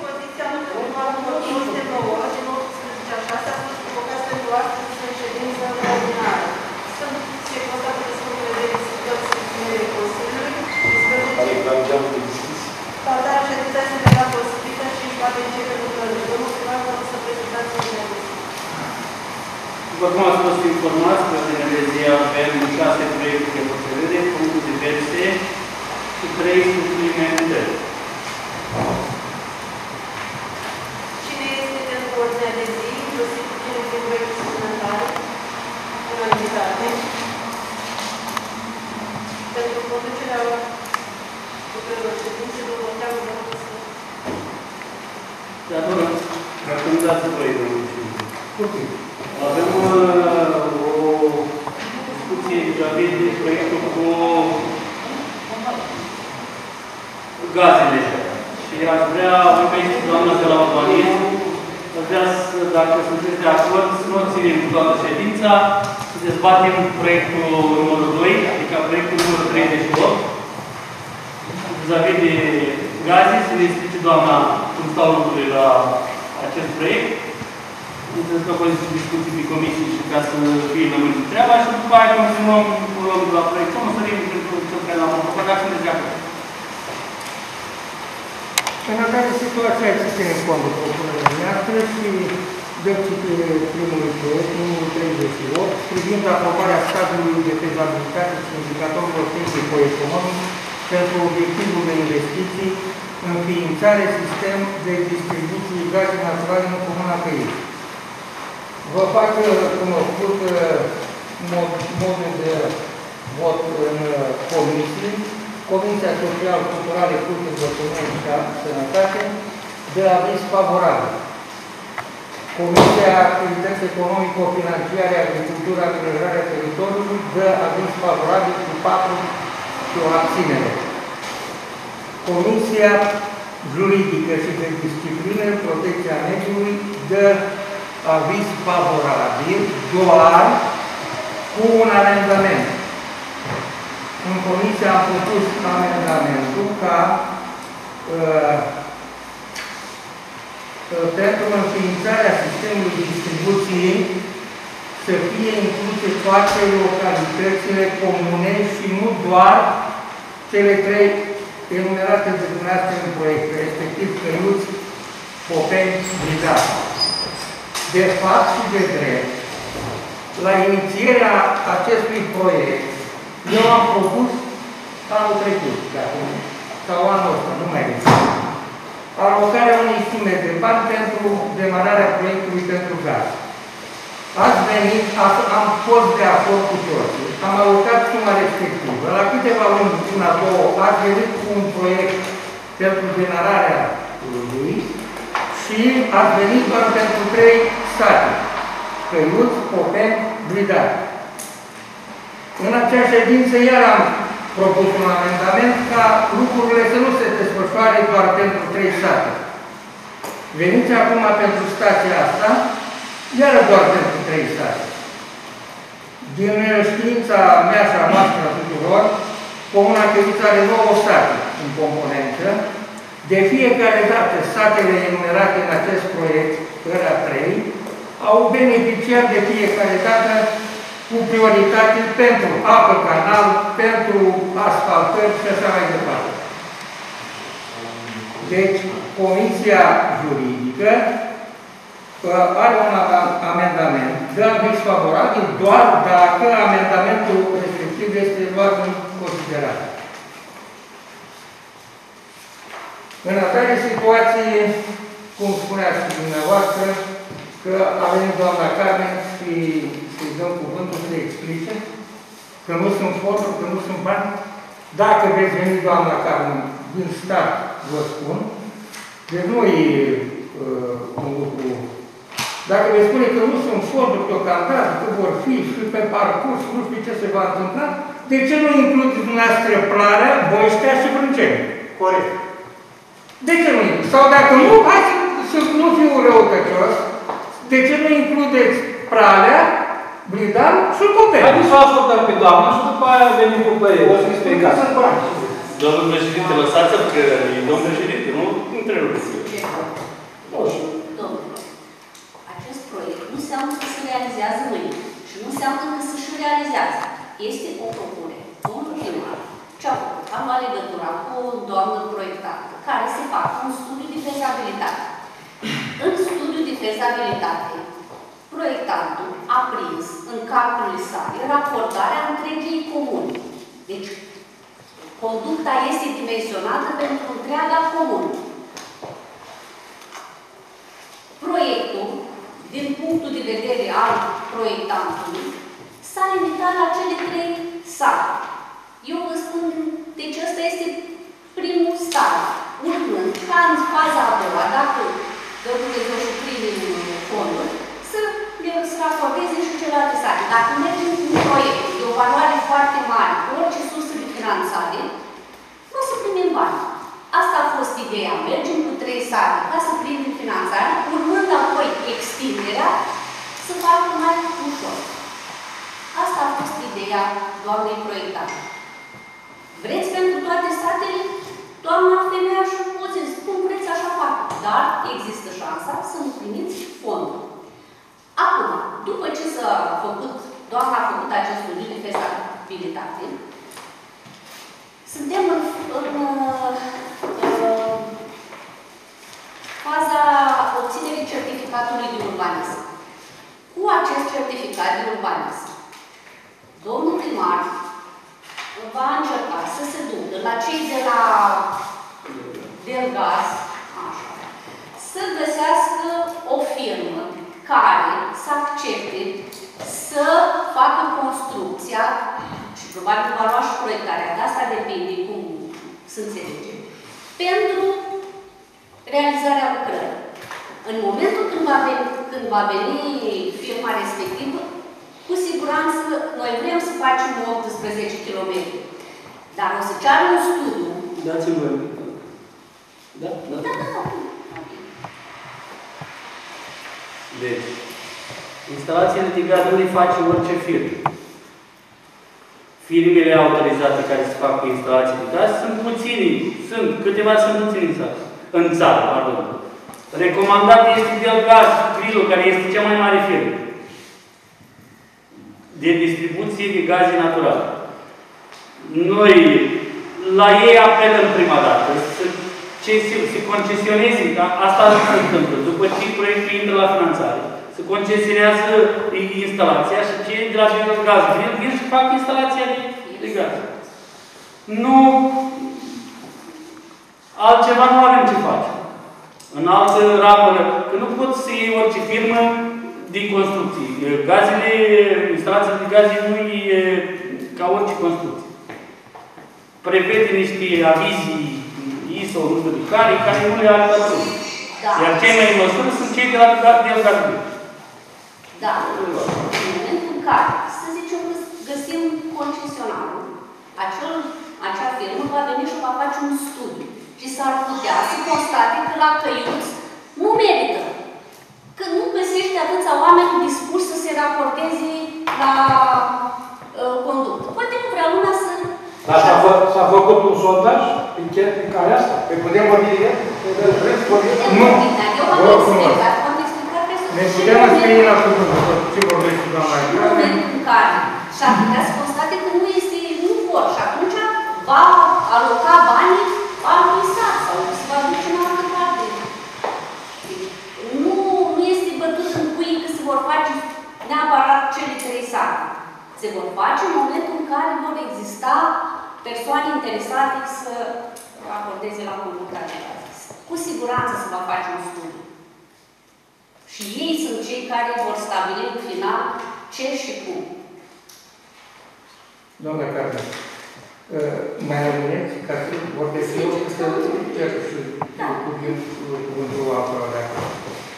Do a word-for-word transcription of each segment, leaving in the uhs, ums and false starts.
dispoziția numărul o sută nouă din optsprezece a șase a fost convocați pentru astăzi în ședință ordinară. Sunt se constată desfășurările de discutări susținere Consiliului. Salutarea ședința este declarată posibilă și își poate începe lucrările. Domnul primar, vă rog să prezentați ordinea de zi. După cum ați fost informați, pe ordinea de zi avem șase proiecte de hotărâre, puncte diverse și trei suplimentări. Cine este pentru ordinea de zi, inclusiv cine este proiectul suplimentare? Unanimitate. Pentru conducerea lucrărilor ședințe, vă votează de rog să... De atunci, recomendați proiectul. Avem uh, o discuție vis-a-vis de proiectul cu gazele. Și aș vrea, voi că este doamna de la urbanism, aș vrea să, dacă sunteți de acord, să nu ținem toată ședința, să dezbatem proiectul numărul doi, adică proiectul numărul treizeci și opt, vis-a-vis de gaze, să ne explice doamna cum stau lucrurile la acest proiect. Înțeles că a fost discuții pe comisii și ca să fie lămurită treaba și după aia continuăm cu locul la proiect. Nu o să revin pentru cel care l-am făcut, dacă sunteți de acord. În această situație se ține cont de propunerea noastră și dă citire primului proiect, numărul treizeci și opt, privind aprobarea stadiului de fezabilitate și indicatorilor tehnico-economic pentru obiectivul de investiții, înființare sistem de distribuție gaze naturale în Comuna Căiești. Vă fac cunoscut mod, modul de vot în comisie. Comisia Social-Culturală, Cultură, Document și Sănătate dă aviz favorabil. Comisia Activități Economico-Financiare, Agricultură, Amenajarea Teritoriului dă aviz favorabil cu patru și o abținere. Comisia Juridică și de Disciplină, Protecția Mediului dă aviz favorabil doar cu un amendament. În comisie am propus amendamentul ca uh, uh, pentru înființarea sistemului distribuției să fie incluse toate localitățile comune și nu doar cele trei enumerate de dumneavoastră în proiect, respectiv Căiuți, Popeni, Bligat. De fapt și de drept, la inițierea acestui proiect, eu am propus anul trecut, sau anul ăsta, nu mai este, alocarea unei sume de bani pentru demararea proiectului pentru gaz. Ați venit, am fost de acord cu toții, am alocat suma respectivă. La câteva luni, una, două, ați venit cu un proiect pentru demararea lui și ați venit doar pentru trei sate, Căiuți, Popeni, Blidat. În acea ședință iar am propus un amendament ca lucrurile să nu se desfășoare doar pentru trei sate. Veniți acum pentru stația asta, iar doar pentru trei sate. Din știința mea și a noastră a tuturor, Comuna Căiuți are nouă sate în componență. De fiecare dată, satele enumerate în acest proiect, ăla trei, au beneficiat de fiecare dată cu prioritate pentru apă, canal, pentru asfaltări și așa mai departe. Deci, Comisia Juridică are un amendament, dă aviz favorabil doar dacă amendamentul respectiv este luat în considerare. În atare situație, cum spuneați și dumneavoastră, că avem doamna Carmen și să-i dăm cuvântul să le explice că nu sunt fonduri, că nu sunt bani. Dacă veți veni, doamna Carmen, din stat, vă spun, deci nu e uh, un lucru. Dacă veți spune că nu sunt fonduri deocamdată, că vor fi și pe parcurs, nu știu ce se va întâmpla, de ce nu includeți dumneavoastră Plarea, Boiștea și Brânceni? Corect. De ce nu? Sau dacă nu, hai să nu fiu răutăcios, de ce nu includeți Pralea, Blidan și Popeni? Haideți să o ascultăm pe doamna și după aia venim cu băieți. O să explicați. Domnul președinte, lăsați-l că e domnul președinte, nu întrerupeți. fezabilitate, proiectantul a prins în calculele sale racordarea întregii comune. Deci, conducta este dimensionată pentru întreaga comună. Proiectul, din punctul de vedere al proiectantului, s-a limitat la cele trei sate. Eu vă spun, deci ăsta este primul stadiu. Urmând, ca în faza a doua, dacă dă Dumnezeu și primii fonduri, să le racordeze și celelalte sate. Dacă mergem cu un proiect de o valoare foarte mare, cu orice sursă de finanțare, nu o să primim bani. Asta a fost ideea. Mergem cu trei sate ca să primim finanțare, urmând apoi extinderea, să facă mai ușor. Asta a fost ideea doamnei proiectante. Vreți pentru toate satele? Doamna femeia și poți spun, vreți așa fac. Dar există șansa să nu primiți fondul. Acum, după ce s-a făcut, doamna a făcut acest studiu de fezabilitate, suntem în, în, în faza obținerii certificatului de urbanism. Cu acest certificat de urbanism, domnul primar va încerca să se ducă la cei de la Delgaz, așa, să găsească o firmă care să accepte să facă construcția și probabil va lua și proiectarea, de asta depinde cum să înțelegem, pentru realizarea lucrării. În momentul când va veni, când va veni firma respectivă, cu siguranță noi vrem să facem optsprezece kilometri, dar o să ceară un studiu. Dați-mi voi. Da? Da. Da, da, da. Deci, instalațiile de gaz nu le face orice firmă. Firmele autorizate care se fac cu instalații de gaz sunt puțini, sunt, câteva sunt puțini în țară, în țară, pardon. Recomandat este Delgaz, Grilu, care este cea mai mare firmă de distribuție de gaze naturale. Noi la ei apelăm prima dată să ce se, se concesioneze, asta nu se întâmplă. După ce proiectul intră la finanțare, se concesionează instalația și cei de la Delgaz vin și fac instalația de, de gaz. Nu, altceva nu avem ce face. În altă ramură, că nu pot să iei orice firmă din construcții. Gazele, instalațiile de gaze nu e ca orice construcție. Prevede niște avizii I S O, nu știu de care, care nu le are toată lumea. Da. Iar cei mai în măsură sunt cei de la Delgaz. Da. În momentul în care, să zicem că găsim concesionarul, acel, acea firmă va veni și va face un studiu. Și s-ar putea să constate că la Căiuț nu merită. Că nu găsește atâția oameni dispuși să se raporteze la uh, conductă. Poate nu vrea lumea să... Dar s-a fă, făcut un sondaj în care asta? Păi putem vorbi de el? Nu. Eu v-am explicat. V-am explicat că să... Ne putem înscrie la cuvântul ce vorbește doamna. În momentul în care și-ar putea să constate că nu este, nu vor. Și atunci va aloca banii altui sat sau se va duce în altă parte. Nu, nu este bătut în cui că se vor face neapărat cele trei sate. Se vor face în momentul în care vor exista persoane interesate să acordeze la conducta de gaz. Cu siguranță se va face un studiu. Și ei sunt cei care vor stabili în final ce și cum. Doamna Carmen, mai rămâneți ca să vorbesc eu, să cer și cuvântul acolo de acolo.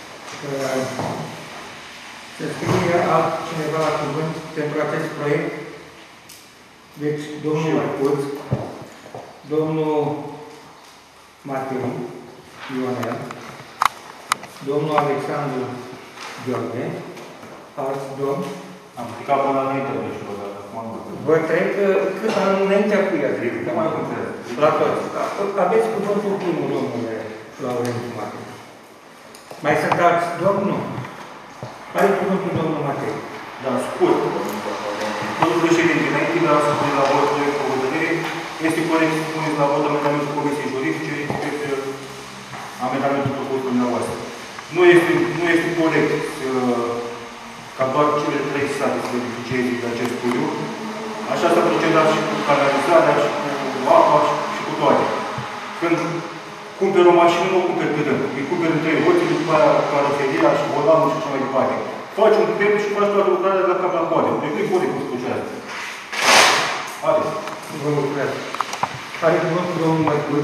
Se scrie altcineva la cuvânt pentru acest proiect. Deci, domnul Marcuț, domnul Mateu Ionel, domnul Alexandru Gheorghe, alți domni. Am stricat până înainte, nu știu, dar acum nu. Vă cred că cât am înaintea cu ea, zic, Nu mai contează. la toți. Aveți cuvântul primul, domnule Laurențiu Mateu. Mai sunt alți domni? Nu. Are cuvântul domnul Mateu. Dar scurt. Domnul președinte, înainte de a supune la vot proiectul de hotărâre, este corect să puneți la vot amendamentul Comisiei Juridice, respectiv amendamentul propus dumneavoastră. Nu este, nu este corect uh, ca doar cele trei state să beneficieze de acest studiu. Așa s-a procedat și cu canalizarea, și cu apa, și, și cu toate. Când cumperi o mașină, nu o cumperi pe rând. Îi cumperi în trei roți, după aia caroseria și volanul și așa mai departe. Faci un credit și faci toată lucrarea de la cap la coadă. Deci nu-i corect cum se procedează. Haideți. Vă mulțumesc. Are cuvântul domnul Mărcut.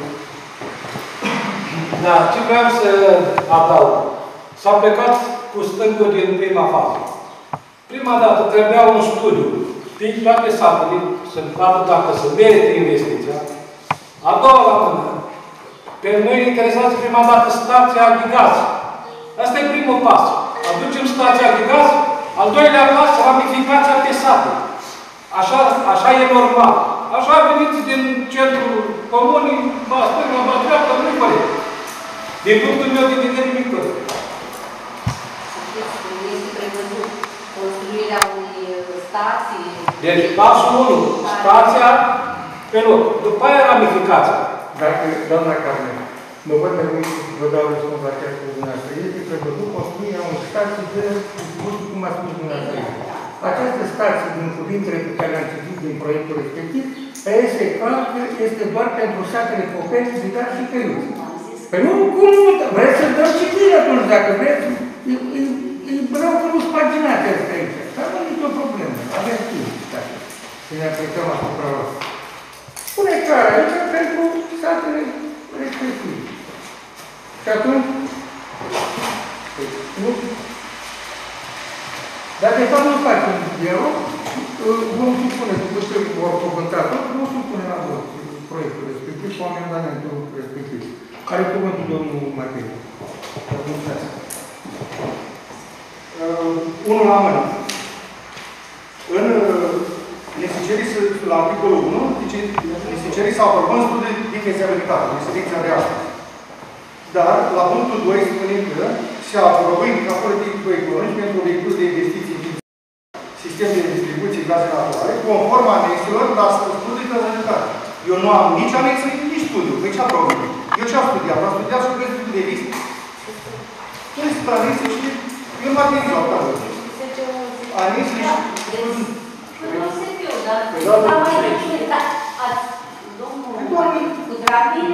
Da, ce vreau să adaug? S-a plecat cu stângul din prima fază. Prima dată trebuia un studiu din toate satele să vadă dacă se merită investiția. A doua dată, pe noi ne interesează prima dată stația de gaz. Asta e primul pas. Aducem stația de gaz, al doilea pas, ramificația pe sate. Așa, așa e normal. Așa veniți din centrul comunii, ba stânga, ba dreapta, nu-i corect. Din punctul meu de vedere, nu-i corect. Este prevăzut construirea unei stații. Deci, pasul unu, stația pe loc. După aia ramificația. Dacă, doamna Carmen, mă văd pe mine și vă dau răspuns la ceea ce dumneavoastră. Este prevăzut construirea unei stații de distribuție, cum a spus dumneavoastră. Această stație, din cuvintele pe care le-am citit din proiectul respectiv, este clar că este doar pentru satele Popeni, Zidar și Căiuți. Păi nu, cum nu? Vreți să dăm citire atunci, dacă vreți. Vreau că nu-ți paginați asta aici. Dar nu e nicio problemă. Avem timp, dacă să ne aplicăm asupra lor. Spune clar aici pentru satele respective. Și atunci, nu? Dar de fapt nu facem dialog, vom supune, după ce vor cuvânta tot, vom supune la vot proiectul respectiv cu amendamentul respectiv. Are cuvântul domnul Matei. Mulțumesc. Uh, unul la mână. În necesicerii, la articolul unu, necesicerii să aprobăm studiul de fezibilitate, în selecția de astăzi. Dar, la punctul doi, spune că se aprobă indicatorul de economici pentru vehicul de investiții din sistem de distribuție gaze naturale, conform anexelor la studiul de fezibilitate. Eu nu am nici anexă, nici studiu. Păi ce aprobă? Eu ce am studiat? Am studiat și studiul de vizit. Nu este anexă și eu nu am gândit la asta. Anexă și... Nu se fiu, dar... Dar mai bine, dar... Domnul, cu dragul...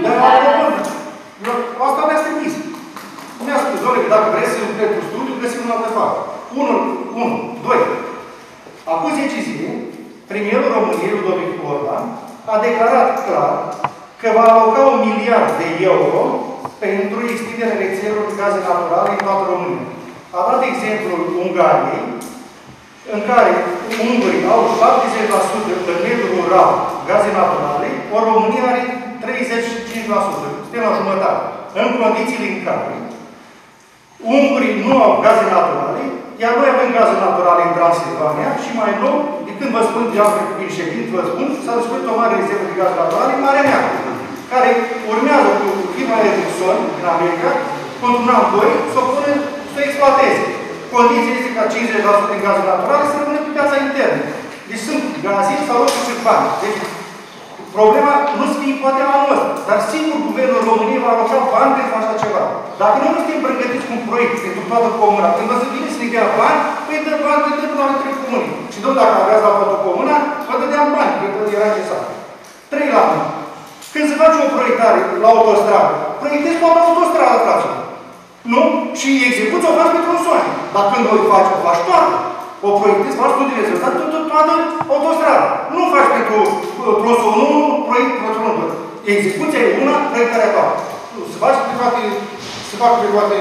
Da, asta mi-a trimis. Mi-a spus, doamne, că dacă vreți să lucrezi cu studiu, găsim în altă fază. Unu, unu, doi. Acum zece zile, premierul României, Ludovic Orban, a declarat clar că va aloca un miliard de euro pentru extinderea rețelelor de gaze naturale în toată România. A dat exemplul Ungariei, în care ungurii au șaptezeci la sută în mediul rural gaze naturale, ori România are treizeci și cinci la sută. Suntem la jumătate. În condițiile în care ungurii nu au gaze naturale, iar noi avem gaze naturale în Transilvania și mai nou, de când vă spun, de altfel prin ședință, vă spun, s-a descoperit o mare rezervă de gaze naturale în Marea Neagră, care urmează cu firma Ericsson din America, într-un an, doi, să o pună, să o exploateze. Condiția este ca cincizeci la sută din gaze naturale să rămână pe piața internă. Deci sunt gaze sau roșii și bani. Deci, problema nu se fie poate anul ăsta, dar sigur Guvernul României va aloca bani pentru așa ceva. Dacă noi nu suntem pregătiți cu un proiect pentru toată comuna, când vă să vine să ne dea bani, păi dă bani, păi dă până la între comuni. Și domnul, dacă aveați la toată comuna, vă dădeam bani, pentru că era necesar. Trei la mână. Când se face o proiectare la autostradă, proiectezi toată autostradă, frate. Nu? Și execuția o faci pe tronsoane. Dar când o faci, o faci toată. O proiectezi, faci studiile de rezultat, toată autostrada. Nu faci pentru tronsonul unu, proiect pentru tronsonul doi. Execuția e una, proiectarea toată. Se face pe toate, se fac pe toate,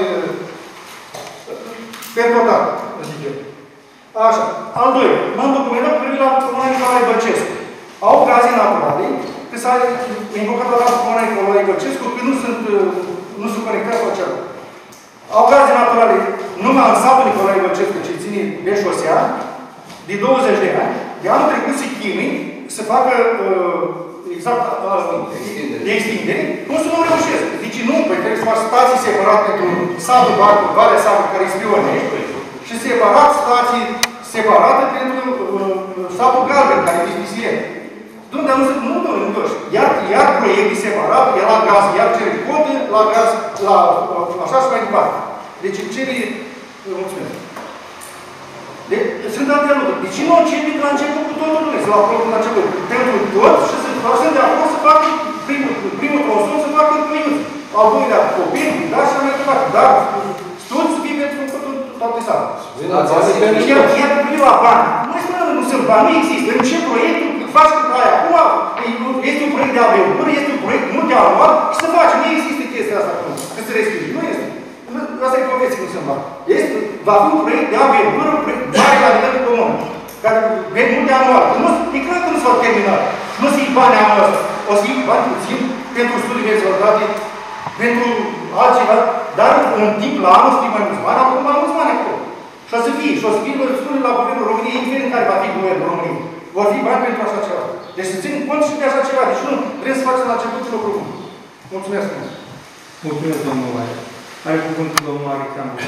pe total, zic eu. Așa. Al doilea, m-am documentat cu privire la Comuna Nicolae Bălcescu. Au gaze naturale, că s-a invocat la Comuna Nicolae Bălcescu, că nu sunt, nu sunt conectați la cealaltă. Au gaze naturale numai în satul Nicolae Bălcescu, ce ține de șosea, de douăzeci de ani, de anul trecut se chinui să facă uh, exact uh, de extindere, nu să nu reușesc. Deci nu, păi trebuie să faci stații separate pentru satul Barcu, Valea Satul, care este Ionești, și separat stații separate pentru uh, satul Galben, care este Bisirene. Dom'le, nu se nu, dom'le, nu doși. Iar, iar proiecte separat, iar la gaz, iar cere cote, la gaz, la, așa și mai departe. Deci îmi cere... Mulțumesc. Deci, sunt alte lucruri. Deci nu începe de la început cu totul lumea, să la acolo la început. Pentru tot și să sunt de acolo să facă primul, primul tronson, să facă căiuță. Al doilea copii, da, și mai departe. Dar studiul să fie pentru toate satele. Iar cu privire la bani, nu mai spunem că nu sunt bani, nu există. În ce proiectul faci cu aia? Acum este un proiect de A B U, este un proiect multianual și să faci. Nu există chestia asta acum, că se respinge. Nu este. Asta e povestea, nu sunt bani. Este, va fi un proiect de A B U, un proiect mare la nivel de comun, care vede multianual. E clar că nu s-au terminat. Nu să iei bani anul ăsta. O să iei bani puțin pentru studii de rezultate, pentru altceva, dar în timp la anul să fie mai mulți bani, acum mai mulți bani acolo. Și o să fie, și o să fie studii la Guvernul României, indiferent care va fi Guvernul României. Vor fi bani pentru așa ceva. Deci să ținem cont și de așa ceva. Deci nu vrem să facem la începutul lucru bun. Mulțumesc frumos. Mulțumesc, domnul Mare. Are cuvântul domnul Alexandru.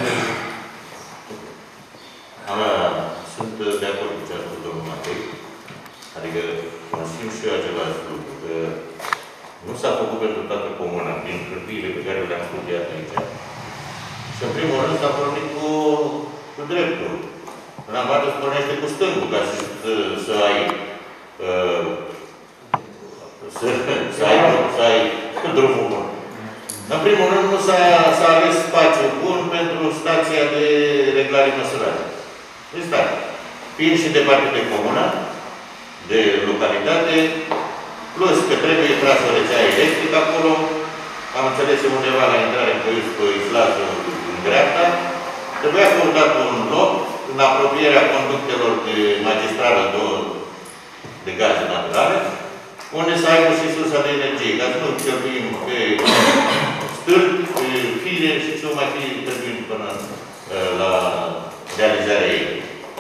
Sunt de acord cu ce a spus domnul Matei. Adică consimt și eu același lucru, că nu s-a făcut pentru toată comuna, prin hârtiile pe care le-am studiat aici. Și în primul rând s-a pornit cu, cu dreptul. În afară se pornește cu stângul, ca să, să ai uh, să, să ai, să ai drumul bun. În primul rând, nu s-a ales spațiu bun pentru stația de reglare măsurare. Este fiind și de parte de comună, de localitate, plus că trebuie trasă o rețea electrică acolo, am înțeles undeva la intrare în Căiuți, pe Islazul, în dreapta, trebuia acordat un loc în apropierea conductelor de magistrală de gaze naturale, unde să aibă și sursa de energie, ca să nu cheltuim pe stâlpi, pe fire și ce mai fi trebuit până la realizarea ei.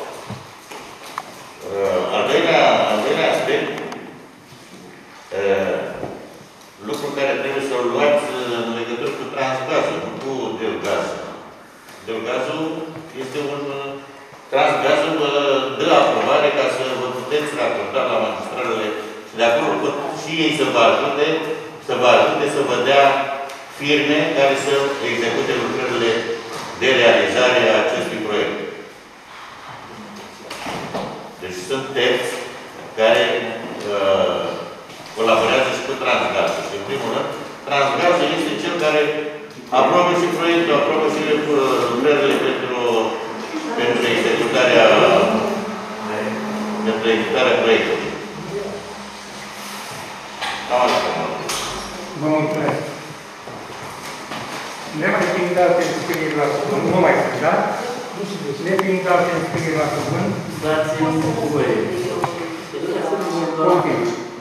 Al doilea, al doilea aspect, lucru care trebuie să-l luați în legătură cu Transgazul, nu cu Delgaz. Delgazul este un... Transgazul vă dă aprobare ca să vă puteți raporta la magistralele și de acolo pot și ei să vă ajute, să vă ajute să vă dea firme care să execute lucrările de realizare a acestui proiect. Deci sunt terți care uh, colaborează și cu Transgazul. Și în primul rând, Transgazul este cel care aprobă și proiectul, aprobă și lucrările pentru, pentru executarea pentru executarea proiectului. Vă mulțumesc. Nefiind alte înscrieri la cuvânt, nu mai sunt, da? Nefiind alte înscrieri la cuvânt, dați-mi voie. ok.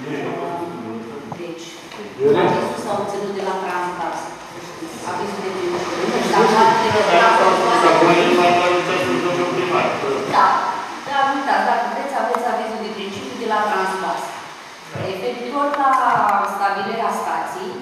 Deci, avizul s-a obținut de la Transgaz. Avizul de Da, da, uitați, dacă vreți, aveți avizul de principiu de la Transgaz. Referitor la stabilirea stației,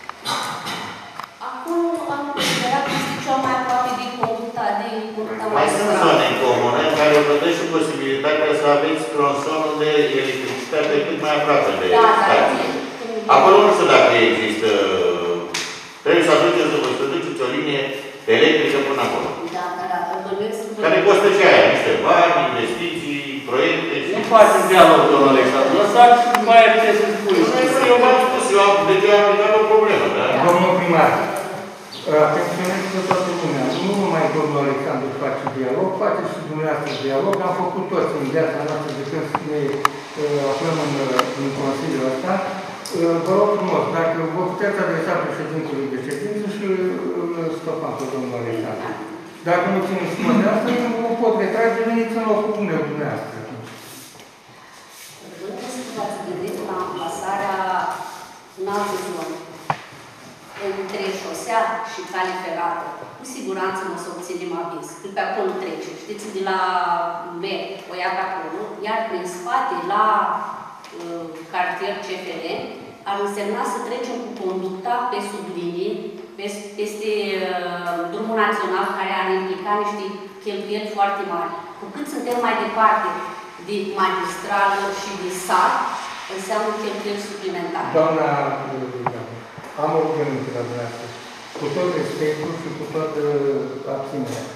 acolo am considerat că este cel mai aproape de conducta de conducta mai sunt zone în comună în care vă dă și posibilitatea să aveți tronsonul de electricitate cât mai aproape de da, stație. Acolo nu știu dacă există. Trebuie să aduceți, să duceți o linie electrică până acolo. Da, da, da. Care costă și aia, niște bani, investiții, proiecte și... Nu facem dialog, domnul Alexandru. Lăsați și după aia puteți să spuneți. Eu v-am spus, eu am de ce am ridicat o problemă, da? Domnul primar, atenționez pe toată lumea. Nu numai domnul Alexandru face dialog, face și dumneavoastră dialog. Am făcut toți în viața noastră de când ne aflăm în, în Consiliul ăsta. Vă rog frumos, dacă vă puteți adresa președintului de ședință și îl stopam pe domnul Alexandru. Dacă nu țineți seama de asta, nu vă pot retrage, veniți în locul meu dumneavoastră. Vreau să v-ați gândit la amplasarea în alte zone. Între șosea și cale ferată. Cu siguranță nu o să obținem aviz. Că pe acolo trece. Știți, de la B, o ia pe acolo, iar prin spate, la uh, cartier C F R, ar însemna să trecem cu conducta pe sub linie, peste uh, drumul național, care ar implica niște cheltuieli foarte mari. Cu cât suntem mai departe de magistrală și de sat, înseamnă cheltuieli suplimentare. Doamna, am o rugăminte la dumneavoastră. cu tot respectul și cu toată abținerea.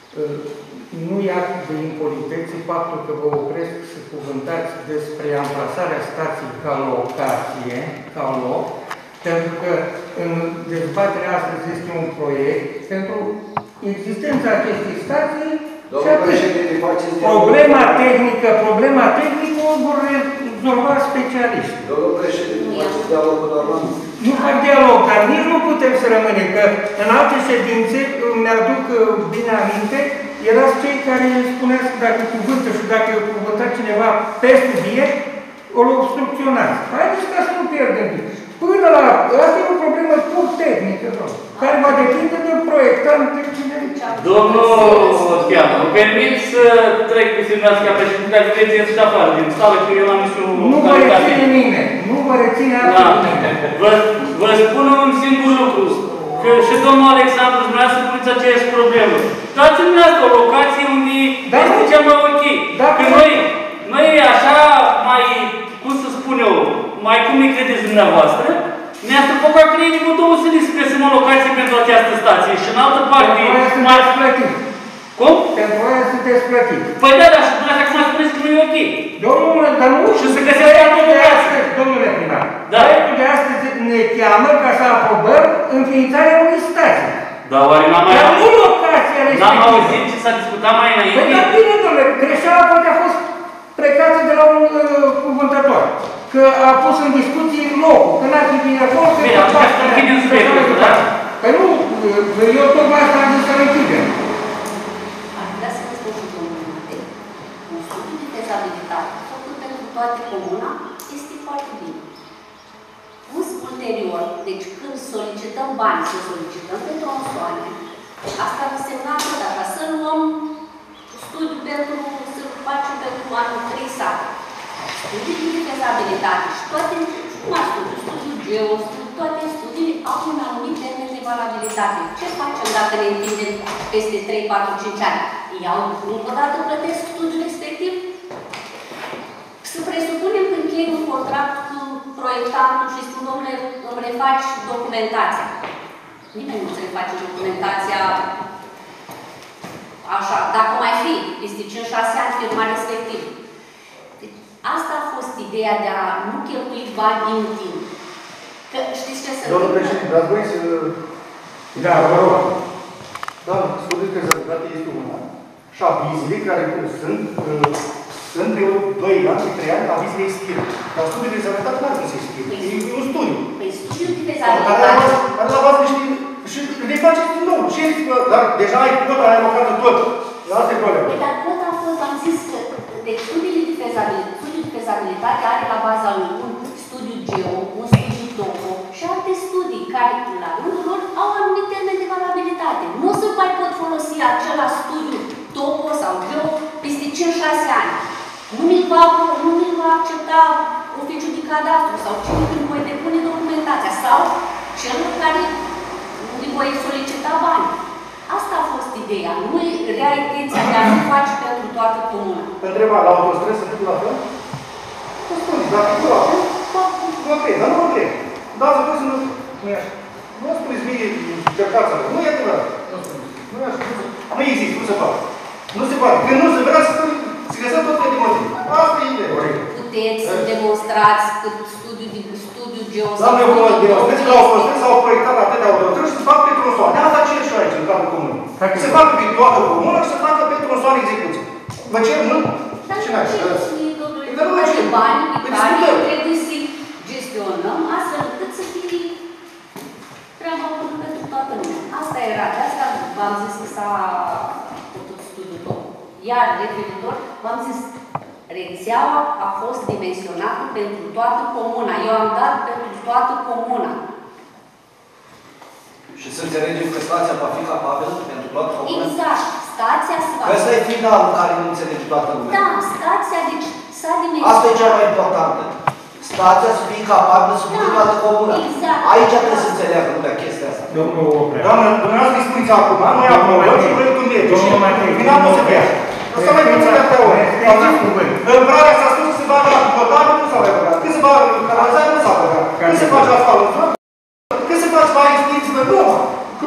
Nu e act de impolitețe faptul că vă opresc să cuvântați despre amplasarea stației ca locație, ca loc, pentru că în dezbaterea astăzi este un proiect pentru existența acestei stații. Domnul președinte, faceți problema tehnică, problema tehnică o vor rezolva specialiști. Domnul președinte, faceți dialog cu doamna. Nu fac dialog, dar nici nu putem să rămânem, că în alte ședințe, mi-aduc bine aminte, erați cei care spuneați că dacă cuvântă și dacă cuvânta cineva pe subiect, o obstrucționați. Haideți ca să nu pierdem. Până la... Asta e o problemă pur tehnică, domnul, care va depinde de proiectant, de cine... Domnul Osteanu, îmi permit să trec pe semnați ca președinte, dacă vreți ieși afară din sală, că eu am nicio... Nu vă reține nimeni, nu vă reține absolut nimeni. Vă, vă spun un singur lucru, că și domnul Alexandru, dumneavoastră puneți aceeași problemă. Dați-mi dumneavoastră o locație unde da, este cel mai ok. Da, că noi, noi așa mai, cum să spun eu, mai cum ne credeți dumneavoastră, ne-a strupocat credibil două să ne găsim o locație pentru această stație și în altă parte... Pentru aia sunteți plătiți. Cum? Pentru aia sunteți plătiți. Păi da, dar și dumneavoastră acum spuneți că nu e ok. Domnule, dar nu... Și să găsească altă locație. Domnule primar, da. Proiectul de astăzi ne cheamă ca să aprobăm înființarea unei stații. Da, oare n-am mai... Dar nu locația respectivă. N-am auzit ce s-a discutat mai înainte? Păi da, bine, domnule, greșeala poate a fost plecată de la un uh, cuvântător. Că a pus în discuție locul, că n-ar fi bine acolo, că... Bine, atunci să închidem subiectul, da? Păi nu, eu tocmai asta am zis să închidem. Aș vrea să vă spun și domnul Matei, un studiu de fezabilitate făcut pentru toată comuna este foarte bine. Însă, ulterior, deci când solicităm bani, să solicităm pe tronsoane, asta însemna că dacă să luăm studiu pentru, să facem pentru anul trei sate, studiul de fezabilitate și toate, cum ar studiu, studiul geo, toate studiile au un anumit termen de valabilitate. Ce facem dacă ne întindem peste trei, patru, cinci ani? Iau, încă o dată plătesc studiul respectiv? Să presupunem că închei un contract cu proiectantul și spun, domnule, îmi refaci documentația. Nimeni nu se reface documentația așa, dacă mai fi, peste cinci șase ani firma respectivă. Deci, asta a fost ideea de a nu cheltui bani inutil. Că știți ce se întâmplă? Domnul președinte, dați voi să... Da, vă rog. Da, studiul de fezabilitate este una. Și avizile care sunt, sunt de doi ani, de trei ani, avizile expiră. Dar studiul de fezabilitate nu are cum să expiră. E un studiu. Păi studiul de fezabilitate... Care la bază niște... Și le faceți din nou. Și dar deja ai cota, ai alocat tot. Asta e problema. Păi dar cota a fost, am zis că deci studiul de fezabilitate, studiul de fezabilitate are la baza lui un studiu geo, un studiu topo și alte studii care, la rândul lor, au anumit termen de valabilitate. Nu se mai pot folosi același studiu topo sau geo peste cinci șase ani. Nu mi-l va, nu mi va accepta oficiul de cadastru sau cine îmi voi depune documentația sau cel care îmi voi solicita bani. Asta a fost ideea. Nu era intenția de a nu face pentru toată comuna. Întrebare, la autostrăzi se întâmplă la fel? Nu spuneți, dacă e la fel, mă cred, dar nu mă cred. Da, să voi să nu... Nu e așa. Nu spuneți mie cărcața. Nu e adevărat. Nu spuneți. Nu e așa. Nu există, nu se poate. Nu se poate. Când nu se vrea să se găsească tot pe motiv. Asta e ideea. Puteți să demonstrați că studiul geostatic... Doamne, cum mă demonstrezi că au construit, s-au proiectat atâtea autostrăzi și se fac pe tronsoane. Asta cer și aici, în cadrul comunei. Se fac pe toată comuna și se facă pe tronsoane execuție. Vă cer mult? Dar ce n-ai? Dar nu ce bani pe care trebuie să-i gestionăm astfel încât să fie treaba bună pentru toată lumea. Asta era, de asta v-am zis că s-a făcut studiul tot. Iar referitor, v-am zis, rețeaua a fost dimensionată pentru toată comuna. Eu am dat pentru toată comuna. Și să înțelegem că stația va fi capabilă pentru toată comuna? Exact. Stația se va... Ăsta e finalul care nu înțelege toată lumea. Da, stația, deci s-a dimensionat. Asta e cea mai importantă. Stația să fie capabilă să fie toată comuna. Exact. Aici trebuie să înțeleagă lumea chestia asta. Domnul Oprea. Doamnă, dumneavoastră îi spuneți acum, noi aprobăm și proiectul merge. Și final nu se vrea. Asta mai puțin de atâtea ori. În Praga s-a spus că se bagă la potabil, nu s-a mai băgat. Când se bagă canalizare, nu s-a băgat. Când se face asfaltul, când se face mai extinție, nu.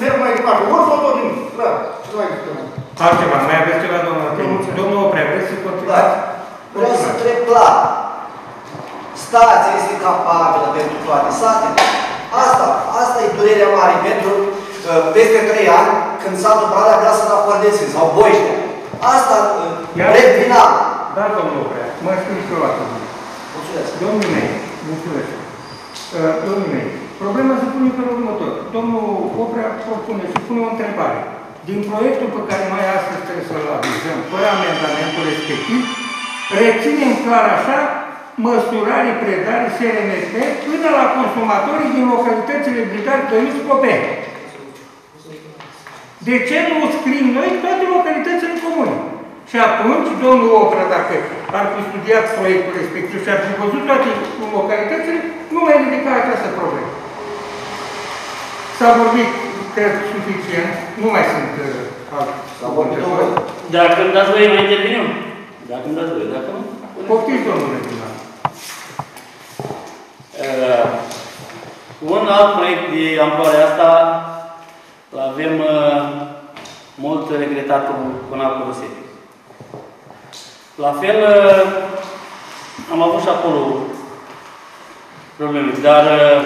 merg mai departe. Ori sau tot nimic. Da, ce mai discutăm? Altceva, mai aveți ceva, domnul Matei? Domnul Oprea, vreți să continuați? Vreau să întreb clar. Stația este capabilă pentru toate satele? Asta, asta e durerea mare pentru uh, peste trei ani, când satul Pradea vrea să racordeze, sau Boiștea. Asta, uh, drept final. Da, domnul Oprea, mă știu și eu la asta. Mulțumesc. Domnul mei, mulțumesc. Uh, domnul mei, problema se pune pe următor. Domnul Oprea propune și pune o întrebare. Din proiectul pe care noi astăzi trebuie să-l avizăm, fără amendamentul respectiv, reținem clar așa măsurare, predare, S R M P până la consumatorii din localitățile Brigari, Tăiuți, Copeni. De ce nu scriem noi toate localitățile comune? Și atunci, domnul Oprea, dacă ar fi studiat proiectul respectiv și ar fi văzut toate localitățile, nu mai ridica această problemă. S-a vorbit, cred, suficient, nu mai sunt uh, alte întrebări. Dacă îmi dați voie, mai intervenim. Dacă îmi dați voie, dacă nu... Poftiți, domnule primar. Uh, un alt proiect de amploare asta l-avem uh, mult regretatul Conacul Rosetti. La fel, uh, am avut și acolo probleme, dar uh,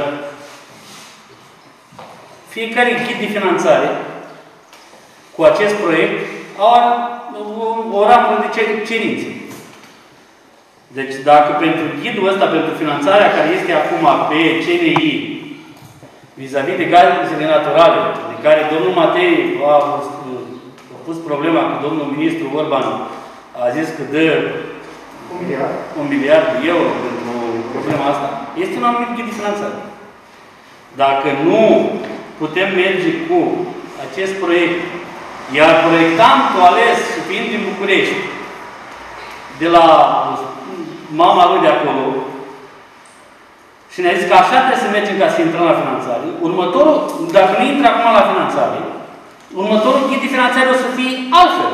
fiecare ghid de finanțare cu acest proiect are o, o ramură de cerințe. Deci dacă pentru ghidul ăsta, pentru finanțarea care este acum pe C N I, vis-a-vis de gazele naturale, de care domnul Matei a, a pus problema cu domnul ministru Orban, a zis că dă un miliard, un miliard de euro pentru problema asta, este un anumit ghid de finanțare. Dacă nu putem merge cu acest proiect, iar proiectantul ales, fiind din București, de la mama lui de acolo, și ne-a zis că așa trebuie să mergem ca să intrăm la finanțare, următorul, dacă nu intră acum la finanțare, următorul ghid de finanțare o să fie altfel.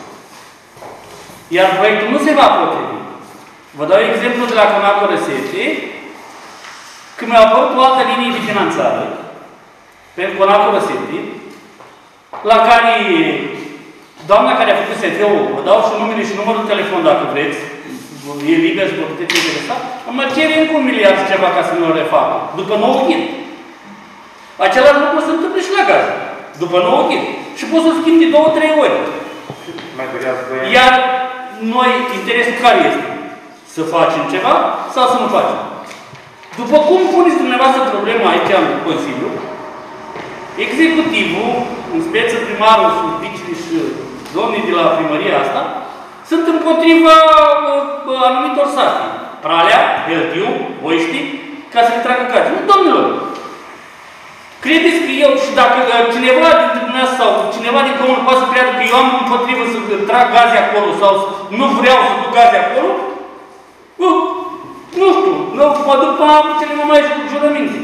Iar proiectul nu se va potrivi. Vă dau exemplu de la Conacul Rosetti, când mi-a apărut o altă linie de finanțare, pe Conacul Rosetti, la care doamna care a făcut S F-ul, vă dau și numele și numărul de telefon dacă vreți, e liber și vă puteți interesa, mă cere încă un miliard și ceva ca să nu o refacă, după nouă ghid. Același lucru se întâmplă și la gaz, după nouă ghid. Și poți să schimbi de două, trei ori. Iar noi, interesul care este? Să facem ceva sau să nu facem? După cum puneți dumneavoastră problema aici în Consiliu, executivul, în speță primarul, vicile și domnii de la primăria asta, sunt împotriva uh, anumitor sate. Pralea, Heltiu, Boiști, ca să le tragă gaze. Nu, domnilor! Credeți că eu, și dacă uh, cineva dintre dumneavoastră sau cineva din comun poate să creadă că eu am împotrivă să trag gaze acolo sau nu vreau să duc gaze acolo, nu, nu știu, nu, mă duc până la cele mai jurăminte.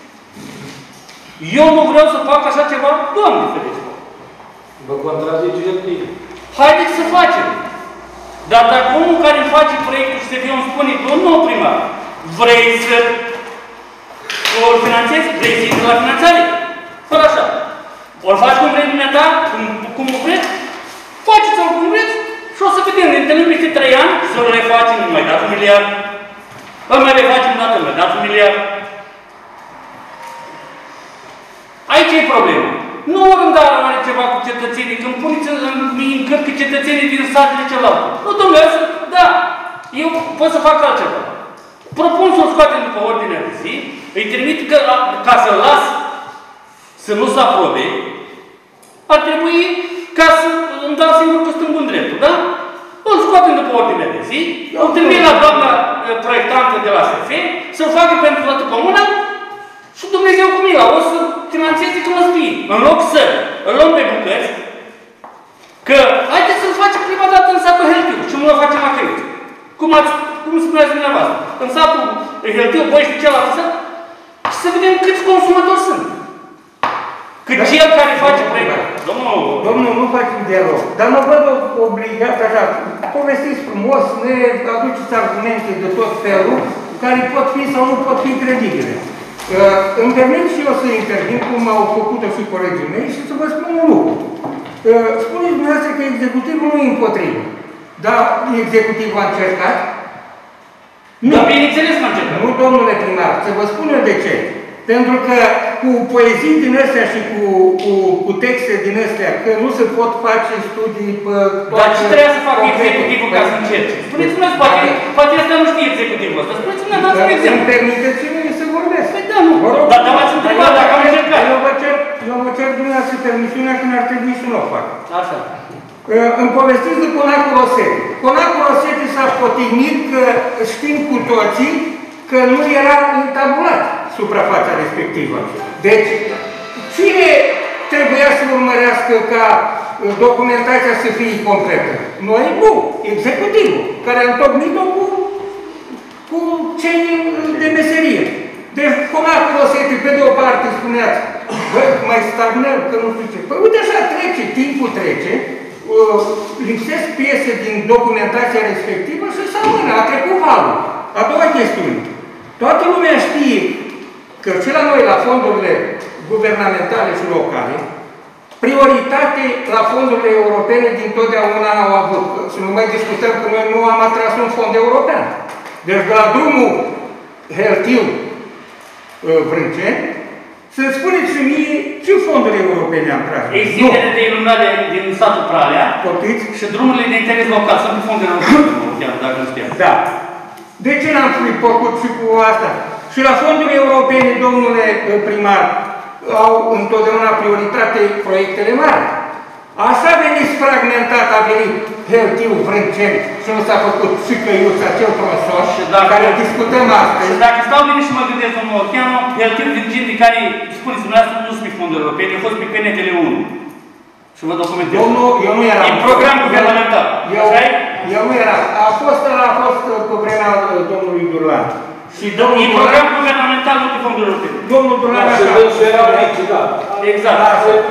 Eu nu vreau să fac așa ceva, Doamne ferește. Vă contrazice el bine. Haideți să facem. Dar dacă omul care îmi face proiectul și se vie îmi spune, domnul primar, vrei să o finanțezi? Vrei să intri la finanțare? Fără așa. O faci cum vrei dumneata, cum, cum vreți? Faceți-o cum vreți și o să vedem. Ne întâlnim peste trei ani să-l refacem, mai dați un miliard. Îl mai refacem o dată, mai dați un miliard. Aici e problema. Nu rândarea are ceva cu cetățenii, când puneți în încărcă cetățenii din satele celălalt. Nu, domnule, da, eu pot să fac altceva. Propun să-l scoatem după ordinea de zi, îi trimit că, ca să-l las să nu se aprobe, ar trebui ca să îmi dau singur că stâng în dreptul, da? Îl scoatem după ordinea de zi, îl trimit la doamna proiectantă de la S F, să-l facă pentru toată comuna, și Dumnezeu cu mila, o să finanțeze când o spui. În loc să îl luăm pe bucăți, că haideți să-l facem prima dată în satul Heltiu și nu o facem la Căiuți. Cum, ați, cum spuneați dumneavoastră? În satul Heltiu, voi și celălalt sat, și să vedem câți consumatori sunt. Cât da, cel care face proiectul. Domnul, domnul, nu facem dialog. Dar mă văd obligat așa, povestiți frumos, ne aduceți argumente de tot felul, care pot fi sau nu pot fi credibile. Uh, îmi permit și eu să intervin, cum au făcut-o și colegii mei, și să vă spun un lucru. Uh, spuneți dumneavoastră că executivul nu e împotrivă. Dar executivul a încercat? Nu. Dar bineînțeles că a încercat. Nu, domnule primar, să vă spun eu de ce. Pentru că cu poezii din astea și cu, cu, cu texte din astea, că nu se pot face studii pe toate... Dar ce trebuia să facă executivul ca să încerce? Spuneți-mi, poate, poate asta nu știe executivul ăsta. Spuneți-mi, dați un exemplu. Îmi permiteți mie să vorbesc. Păi da, nu. Dar dar m-ați întrebat dacă am încercat. Eu vă cer, eu vă cer dumneavoastră permisiunea când ar trebui să nu o fac. Așa. Îmi povestiți de Conacul Rosetti. Conacul Rosetti s-a potignit că știm cu toții că nu era întabulat suprafața respectivă. Deci, cine trebuia să urmărească ca documentația să fie completă? Noi nu, executivul, care a întocmit-o cu, cu cei de meserie. Deci, Conacul Rosetti, pe de o parte, spuneați, bă, mai stagnăm, că nu știu ce. Păi uite așa, trece, timpul trece, uh, lipsesc piese din documentația respectivă și se amână, a trecut valul. A doua chestiune. Toată lumea știe că și la noi, la fondurile guvernamentale și locale, prioritate la fondurile europene dintotdeauna au avut. Să nu mai discutăm că noi nu am atras un fond european. Deci de la drumul Heltiu Vrânceni, să-mi spuneți și mie ce fonduri europene am tras. Extinderea de iluminare din satul Pralea. Poftiți? Și drumurile de interes local. Sunt cu fonduri europene, dacă nu știam. Da. De ce n-am făcut și cu asta? Și la fonduri europene, domnule primar, au întotdeauna prioritate proiectele mari. Așa a venit fragmentat, a venit Heltiu, Vrânceni și nu s-a făcut și Căiuța, acel tronson, care discutăm astăzi. Și dacă stau bine și mă gândesc, domnul Orcheanu, Heltiu, Vrânceni, de care, spuneți dumneavoastră, nu sunt pe fonduri europene, au fost pe P N T L unu. Și vă documentez. Domnul, eu nu eram. E program guvernamental. Eu, eu nu eram. A fost, a fost cu vremea domnului Durlan. Și domnul e program guvernamental, nu pe fonduri europene. Domnul Durlan așa. Și era aici, da. Exact.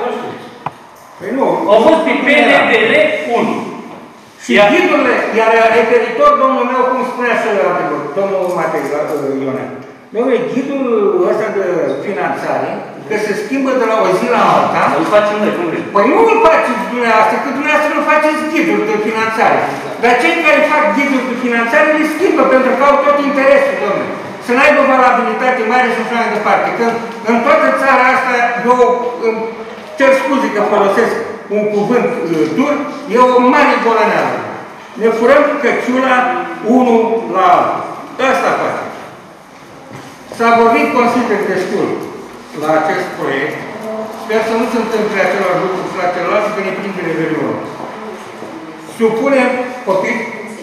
Păi nu. Au fost pe P N T L unu. Și ghidurile, iar referitor, domnul meu, cum spunea și domnul Matei Ionel, domnule, ghidul ăsta de finanțare, că se schimbă de la o zi la alta. Îl facem noi, cum vrem. Păi nu îl faceți dumneavoastră, că dumneavoastră nu faceți ghiduri de finanțare. Dar cei care fac ghiduri de finanțare le schimbă, pentru că au tot interesul, domnule. Să n-aibă valabilitate mare și așa mai departe. Că în toată țara asta, eu îmi cer scuze că folosesc un cuvânt uh, dur, e o mare bolăneală. Ne furăm căciula unul la altul. Asta face. S-a vorbit, consider, destul la acest proiect. Sper să nu se întâmple același lucru și la celălalt și că ne prinde revelionul. Supunem copii.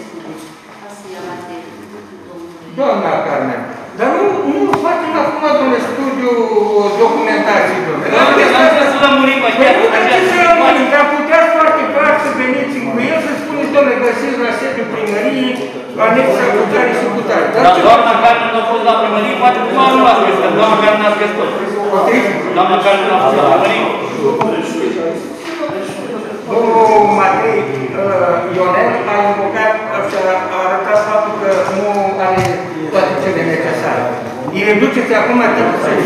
Doamna Carmen, dar nu, nu facem acum, domnule, studiu documentații, domnule. Dar trebuie să lămurim Păi nu trebuie să lămurim, dar puteați foarte clar să veniți cu el să spuneți, domnule, găsiți la sediul primăriei, anexa cu tare și cu tare. Dar doamna Carmen a fost la primărie, poate cum nu l-ați găsit, doamna Carmen n-ați găsit. Doamna Carmen a fost la primărie. Domnul Matei Ionel a invocat și a arătat faptul că nu are toate cele necesare. Îi reduceți acum timpul să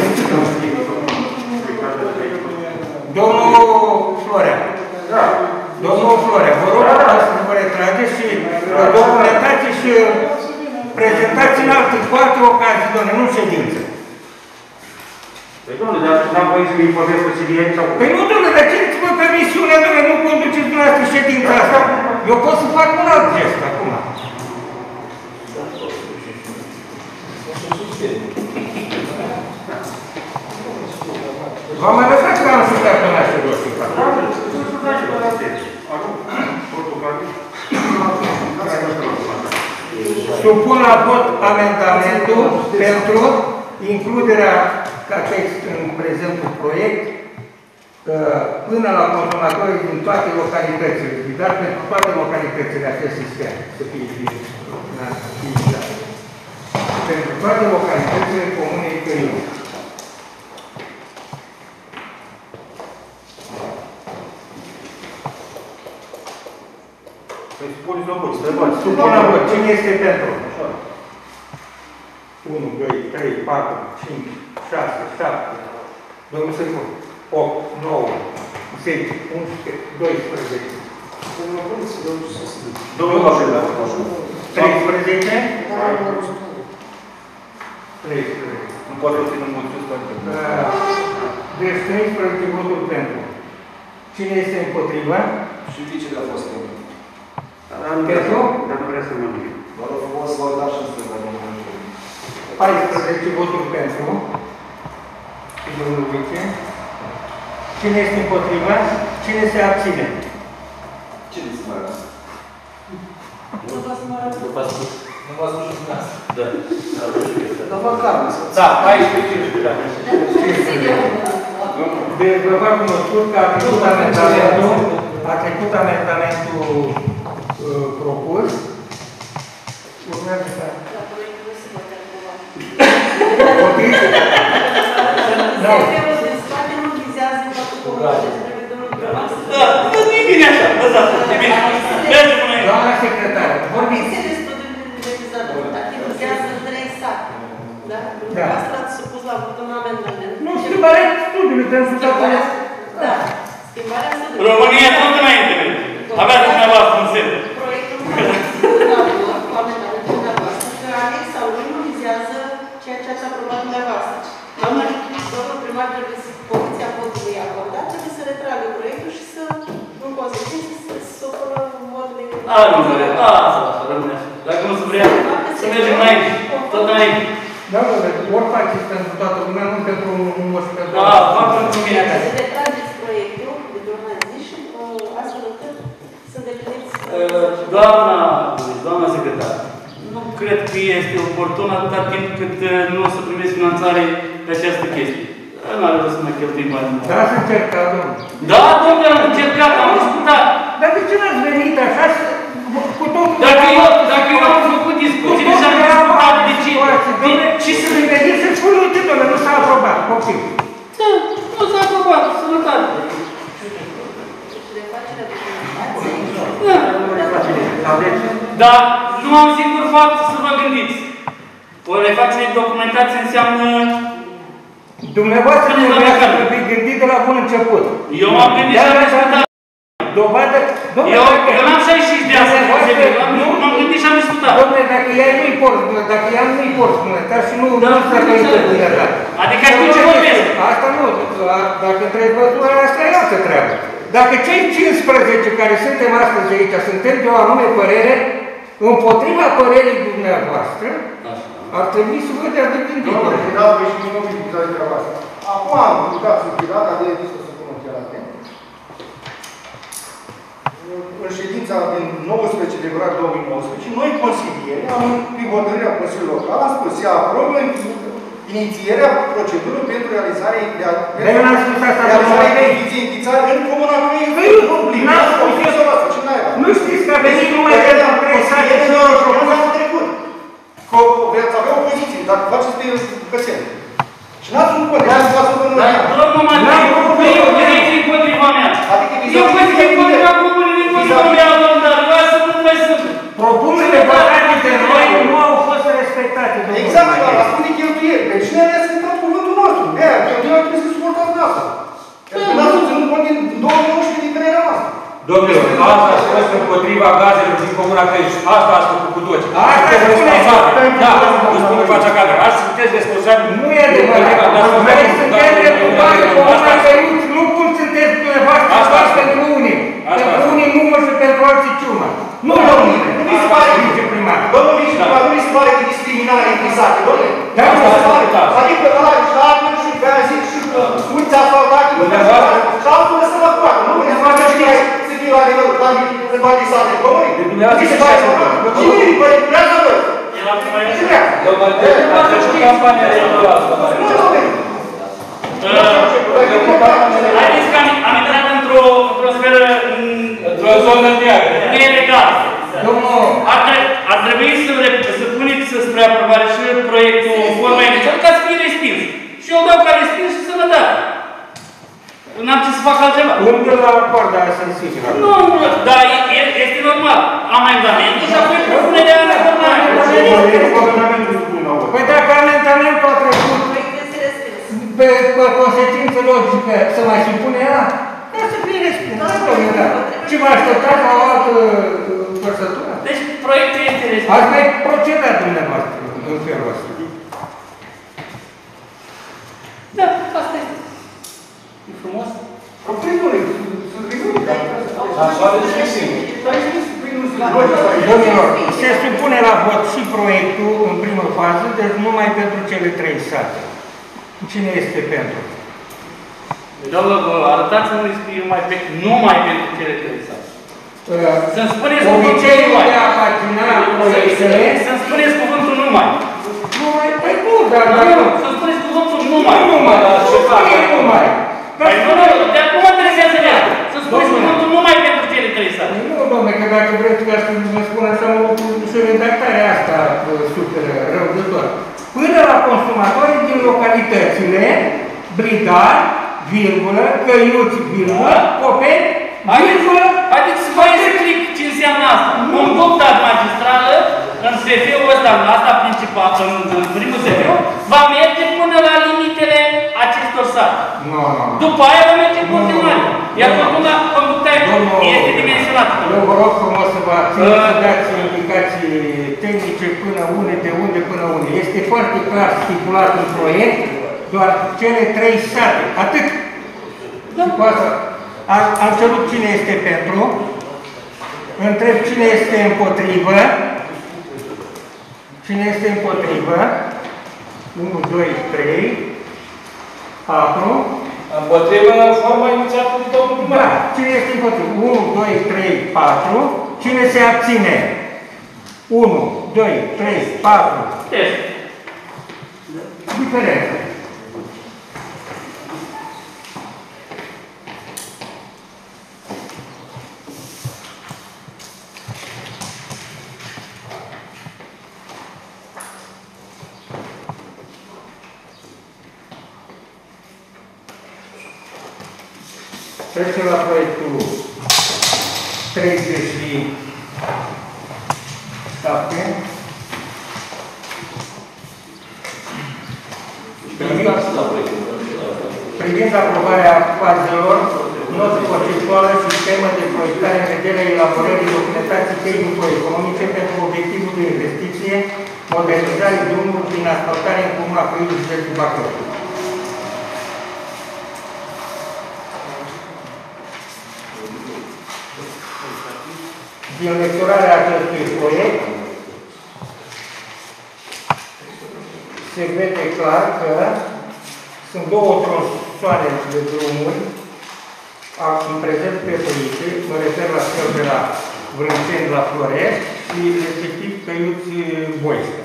Domnul Florea. Domnul Florea, vă rog să vă retrageți și documentați și prezentați în alte patru ocazii, domnule, nu ședință. Păi, domnule, dar n-am voie să îi vorbesc cu silieni sau... Păi nu, domnule, dar cereți-vă permisiune, domnule, nu conduceți dumneavoastră ședința asta. Eu pot să fac un alt gest acum. V-am arătat că am șucat până la ședință. Supun la vot amendamentul pentru includerea ca text în prezentul proiect până la consumatorii din toate localitățile, dar pentru toate localitățile acest sistem să fie utilizat. Pentru toate localitățile comunei Căiuța. Păi supuneți la vot, întrebați. Supun la vot. Cine este pentru? unu, doi, trei, patru, cinci, șase, șapte, domnul Săricu, opt, nouă, zece, unsprezece, doisprezece. Domnul Mașel, treisprezece? treisprezece. nu poate fi în mulțumesc pentru. Deci treisprezece voturi pentru. Cine este împotriva? Și vicele a fost pentru. Pentru? Dar nu vrea să mă duc. Vă rog frumos să vă dați și să vă paisprezece voturi pentru. Și domnul vice. Cine este împotriva? Cine se abține? Cine se mai arată? Nu vă să mă arăt. După asta. Nu v-ați spus și asta. Da. Dar măcar nu să... Da, paisprezece, da. Deci vă fac cunoscut că a trecut amendamentul, a trecut amendamentul uh, propus. Urmează să... La proiectul nu se votează cumva. Potriv? Nu. Sistemul de spate nu vizează faptul comun despre domnul Grămasă. Da, nu e bine așa, lăsați, e bine. Merge până aici. Doamna secretară, vorbiți. Este de studiul de revizator, dacă vizează trei sate. Da? Da. Asta ați supus la vot un amendament. Nu, schimbarea studiului, pentru că... Da. Schimbarea studiului. România tot înainte merge. Aveați dumneavoastră un semn. Proiectul nu la vot cu amendamentul dumneavoastră, că anexa lui nu vizează ceea ce ați aprobat dumneavoastră. Doamna, domnul primar trebuie să poziția votului acordat, trebuie să retragă proiectul și să, în consecință, să se opună modului... A, nu vrea. A, asta, asta, rămâne așa. Dacă nu se vrea, să mergem înainte. Tot înainte. Da, bă, ori faceți pentru toată lumea, nu pentru un moș pe Da, fac pentru mine. Să retrageți proiectul de pe urmă zi și uh, astfel încât să îndepliniți... Doamna, doamna secretar, nu cred că este oportun atâta timp cât nu o să primesc finanțare pe această chestie. Nu are rost să mai cheltuim bani. Da, să încercat, domnul. Da, domnule, am încercat, am discutat. Dar de ce n-ați venit așa să... Cu totul... Dacă eu, dacă eu am făcut discuții și am discutat de ce... Și să ne vedeți să spun, uite, domnule, nu s-a aprobat, copil. Da, nu s-a aprobat, sănătate. Dar nu am singur fapt să vă gândiți. O refacere de documentație înseamnă... Dumneavoastră trebuia să vă gândit de la bun început. Eu m-am gândit și am discutat. Dovadă... Eu n-am șaizeci și cinci de ani să m-am gândit și am discutat. Dom'le, dacă ea nu-i porți, dacă ea nu-i porți, dar și nu să trăiți pe dumneata. Adică știu ce vorbesc. Asta nu, dacă trebuie bătura, asta e altă treabă. Dacă cei cincisprezece care suntem astăzi aici, suntem de o anume părere, împotriva părerii dumneavoastră, ar trebui să vă dea de gândit. Domnule, dați voi și nu mă criticați de treaba asta. Acum am criticat subtilat, dar de discă să pun chiar atent. În ședința din nouăsprezece februarie două mii nouăsprezece, noi consilieri, am prin hotărârea Consiliului Local, am spus, se aprobă inițierea procedurii pentru realizarea investiției închițare în Comuna Crăiului. Nu știți că a venit numai de la presare și nu anul trecut. Că veți avea o poziție, dacă faceți pe căsele. Și n-ați un cod, n-ați față de noi. Domnul Matei, nu e o direcție împotriva mea. E o poziție împotriva comunii, împotriva mea, domnul, dar vreau să nu mai sunt. Propunerile votate de noi nu au fost respectate, domnul. Exact, la spune cheltuieli. Pe cine ne-a ascultat cuvântul nostru? De aia, cheltuieli trebuie să suportați de asta. Pentru că n-ați ținut cont din două mii nouăsprezece din părerea noastră. Domnilor, asta ați fost împotriva gazelor din Comuna Crăiuș. Asta ați făcut cu toți. Asta sunteți responsabili. Da, nu spun în fața camerei. Asta sunteți responsabili. Nu e adevărat. Noi suntem reputați Comuna Crăiuș. Nu cum sunteți dumneavoastră doar pentru unii. Pentru unii număr și pentru alții ciumă. Nu, domnule. Nu mi se pare viceprimar. Domnul viceprimar, nu mi se pare că discriminarea e implicată, domnule. Da, nu se pare. Adică ăla și la apă și pe aia zic și uiți asfaltate. Și altul lăsă la coadă. Nu mi se pare că să fie la nivelul în toate satele comunii. Nu mi se pare. Cine îi părează vă? Ce vrea? A trecut campania electorală. Nu, domnule. Haideți că am intrat într-o sferă... Într-o zonă neagră. Nelegală. Domnul... Ar trebui să puneți spre aprobare și proiectul forma inițială ca să fie respins. Și eu dau ca respins și sănătate. N-am ce să fac altceva. Unde la acord, dar sensibil. Nu, dar este normal. Amendamentul și apoi propunerea în reformare. Păi dacă amendamentul a trecut... pe, pe consecință logică, să mai supune ea? Ca să fie respins. Și vă așteptați la o altă vărsătură? Deci proiectul este respins. Ați mai procedat dumneavoastră în felul ăsta. Da, asta este. E frumos. Domnule, sunt minuni. Așa de Domnilor, se supune la vot și proiectul în primă fază, deci numai pentru cele trei sate. Cine este pentru? Domnul, arătați-mă scriu mai pe, numai pentru cele trei sate. Să-mi spuneți cuvântul numai. De a pagina proiectele. Să-mi spuneți cuvântul numai. Numai? Păi nu, dar nu. Să-mi spuneți cuvântul numai. Nu numai, dar ce fac? Numai. Păi nu, nu, de acum mă interesează de asta. Să-mi spuneți cuvântul numai pentru cele trei sate. Nu, domnule, că dacă vreți ca să vă spun așa, și redactarea asta super rău de tot. Până la consumatorii din localitățile Bridar, virgulă, Căiuți, virgulă, Copeni, virgulă. Haideți să vă explic ce înseamnă asta. Un duct magistrală, în S F-ul ăsta, asta principal, în, în primul S F, va merge până la limitele acestor sate. Nu, nu, nu. După aia va merge în continuare. Iar conducta, conducta este dimensionată. Eu vă rog frumos să vă țineți să dați indicații tehnice până unde, de unde până unde. Este foarte clar stipulat în proiect, doar cele trei sate. Atât. Da. Și cu asta am, am cerut cine este pentru, întreb cine este împotrivă, cine este împotrivă, unu, doi, trei, patru. Împotrivă forma inițiată de domnul primar. Da, cine este împotrivă? unu, doi, trei, patru. Cine se abține? unu, doi, trei, patru. Diferență. Trecem la proiectul treizeci și șapte. Privind aprobarea fazelor, notă conceptuală și schemă de proiectare în vederea elaborării documentații tehnico-economice pentru obiectivul de investiție, modernizare drumului prin asfaltare în comuna Căiuși, județul Bacău. Din lecturarea acestui proiect se vede clar că sunt două tronsoane de drumuri în prezent preferite, mă refer la cel de la Vrânceni la Florești și respectiv Căiuți-Boiște.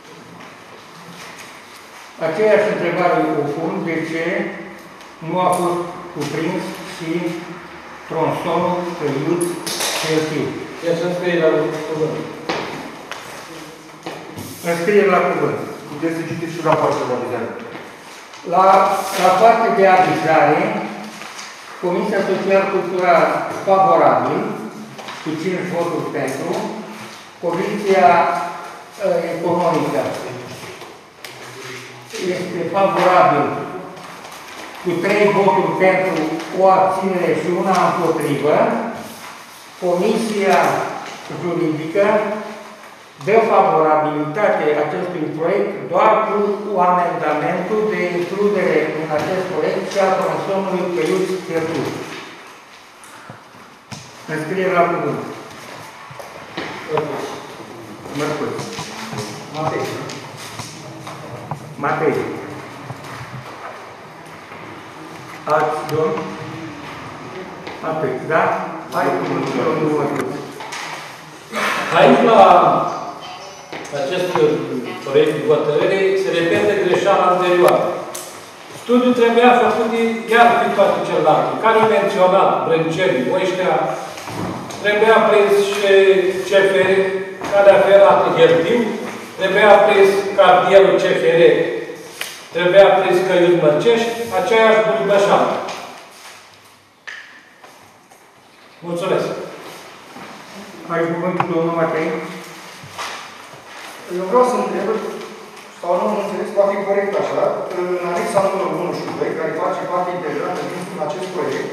Aceeași întrebare o pun de ce nu a fost cuprins și tronsonul Căiuți-Certiu. El să înscrie la cuvânt. Înscriere la cuvânt. Puteți să citiți și rapoartul de avizare. La rapoarte de avizare, Comisia Social Cultural favorabil, cu cinci voturi pentru, Comisia uh, Economică este favorabil cu trei voturi pentru, o abținere și una împotrivă. Comisia Juridică dă favorabilitate acestui proiect doar cu amendamentul de includere în acest proiect și a tronsonului Căiuți-Certiu. Înscriere la cuvânt. Mărcuț. Matei. Matei. Alți domn? Atât, da? Hai cuvântul domnul Mărcuț. Aici, la acest proiect de hotărâre, se repetă greșeala anterioară. Studiul trebuia făcut de chiar pe toate celelalte. Care au menționat Brânceni, ăștia, trebuia prins și C F R, calea ferată Hertiu, trebuia prins cartierul C F R, trebuia prins Căiuți Mărcești, aceeași Bulbășală. Mulțumesc! Ai cuvântul domnul Matei? Eu vreau să întreb, sau nu, nu înțeles, va fi corect așa, în anexa numărul unu și doi, care face parte integrantă din acest proiect,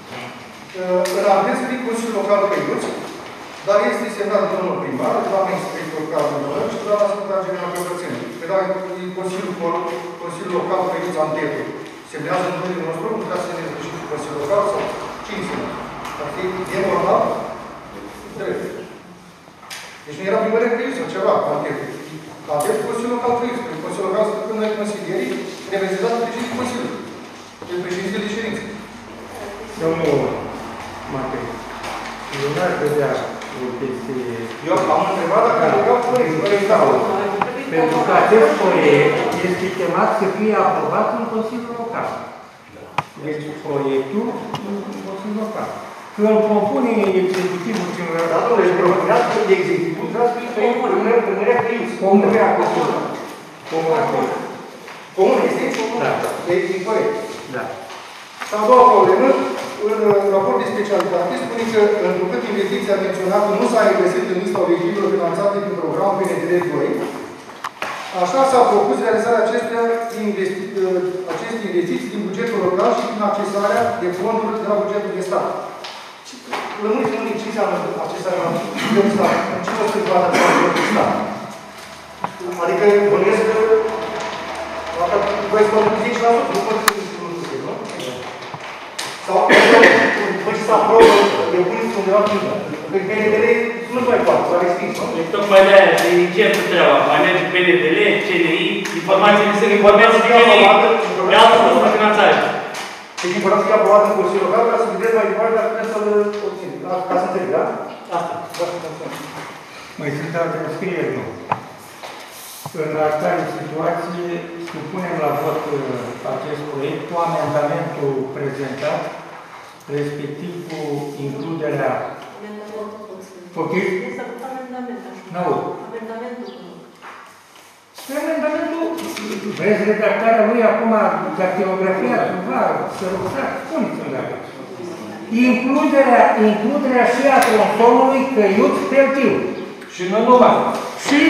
în anveț scrie Consiliul Local Căiuți, dar este semnat de domnul primar, de doamna inspector Carmen Lălău și de doamna secretar general Căpățeni. Că dacă Consiliul, Consiliul Local Căiuți Antetul semnează numele nostru, nu putea să ne răzbășim cu Consiliul Local sau cine semnează? Ar fi e normal? Drept. Deci nu era primăria Căiuți sau ceva, Antetul. Antetul Consiliul Local Căiuți. Pentru Consiliul Local să când noi consilierii reprezentat de președintele Consiliului. De președintele de ședință. Domnul Matei, eu n-aș vedea o chestie... Eu am întrebat dacă legat proiect, proiect da. Pentru că acest proiect este chemat să fie aprobat în Consiliul Local. Deci proiectul în Consiliul Local. Când îl propune executivul cineva... Da, domnule, își propunează de executivul, trebuie să fie primăria Căiuți. Comun. Comun. Comun este? Da. E corect. Da. Și a doua problemă, în raport de specialitate, spune că, întrucât investiția menționată nu s-a regăsit în lista obiectivelor finanțate prin programul P N D R doi, așa s-a propus realizarea acestea investi aceste investiții din bugetul local și prin accesarea de fonduri de la bugetul de stat. Lămuriți, lămuriți, ce înseamnă accesarea la bugetul de stat? În ce fost întâmplată de la bugetul de stat? Adică, bănuiesc că voi să mă zece la sută, nu pot să zic, nu? Sau, după ce se aprobă, e buniți undeva primă. Că P N D L nu-ți mai poate, s-a respins, nu? Deci tocmai de aia, de inițiatul treaba. Mai merge P N D L, C N I, informații se informează C N I. E altă sursă de finanțare. Deci informația e aprobată în Consiliul Local ca să vedeți mai departe dacă puteți să-l obțin. Ca să înțeleg, da? Asta. Mai sunt alte înscrieri, nu? În actuală situație, supunem la vot acest proiect cu amendamentul prezentat, respectiv cu includerea... Poftim? Este amendament, așa. N-aud. Amendamentul. Spre amendamentul, vreți redactarea lui acum, dactilografia, cumva, să rugați, spuneți-mi dacă. Includerea, includerea și a tronsonului Căiuți-Peltiu. Și nu numai. Și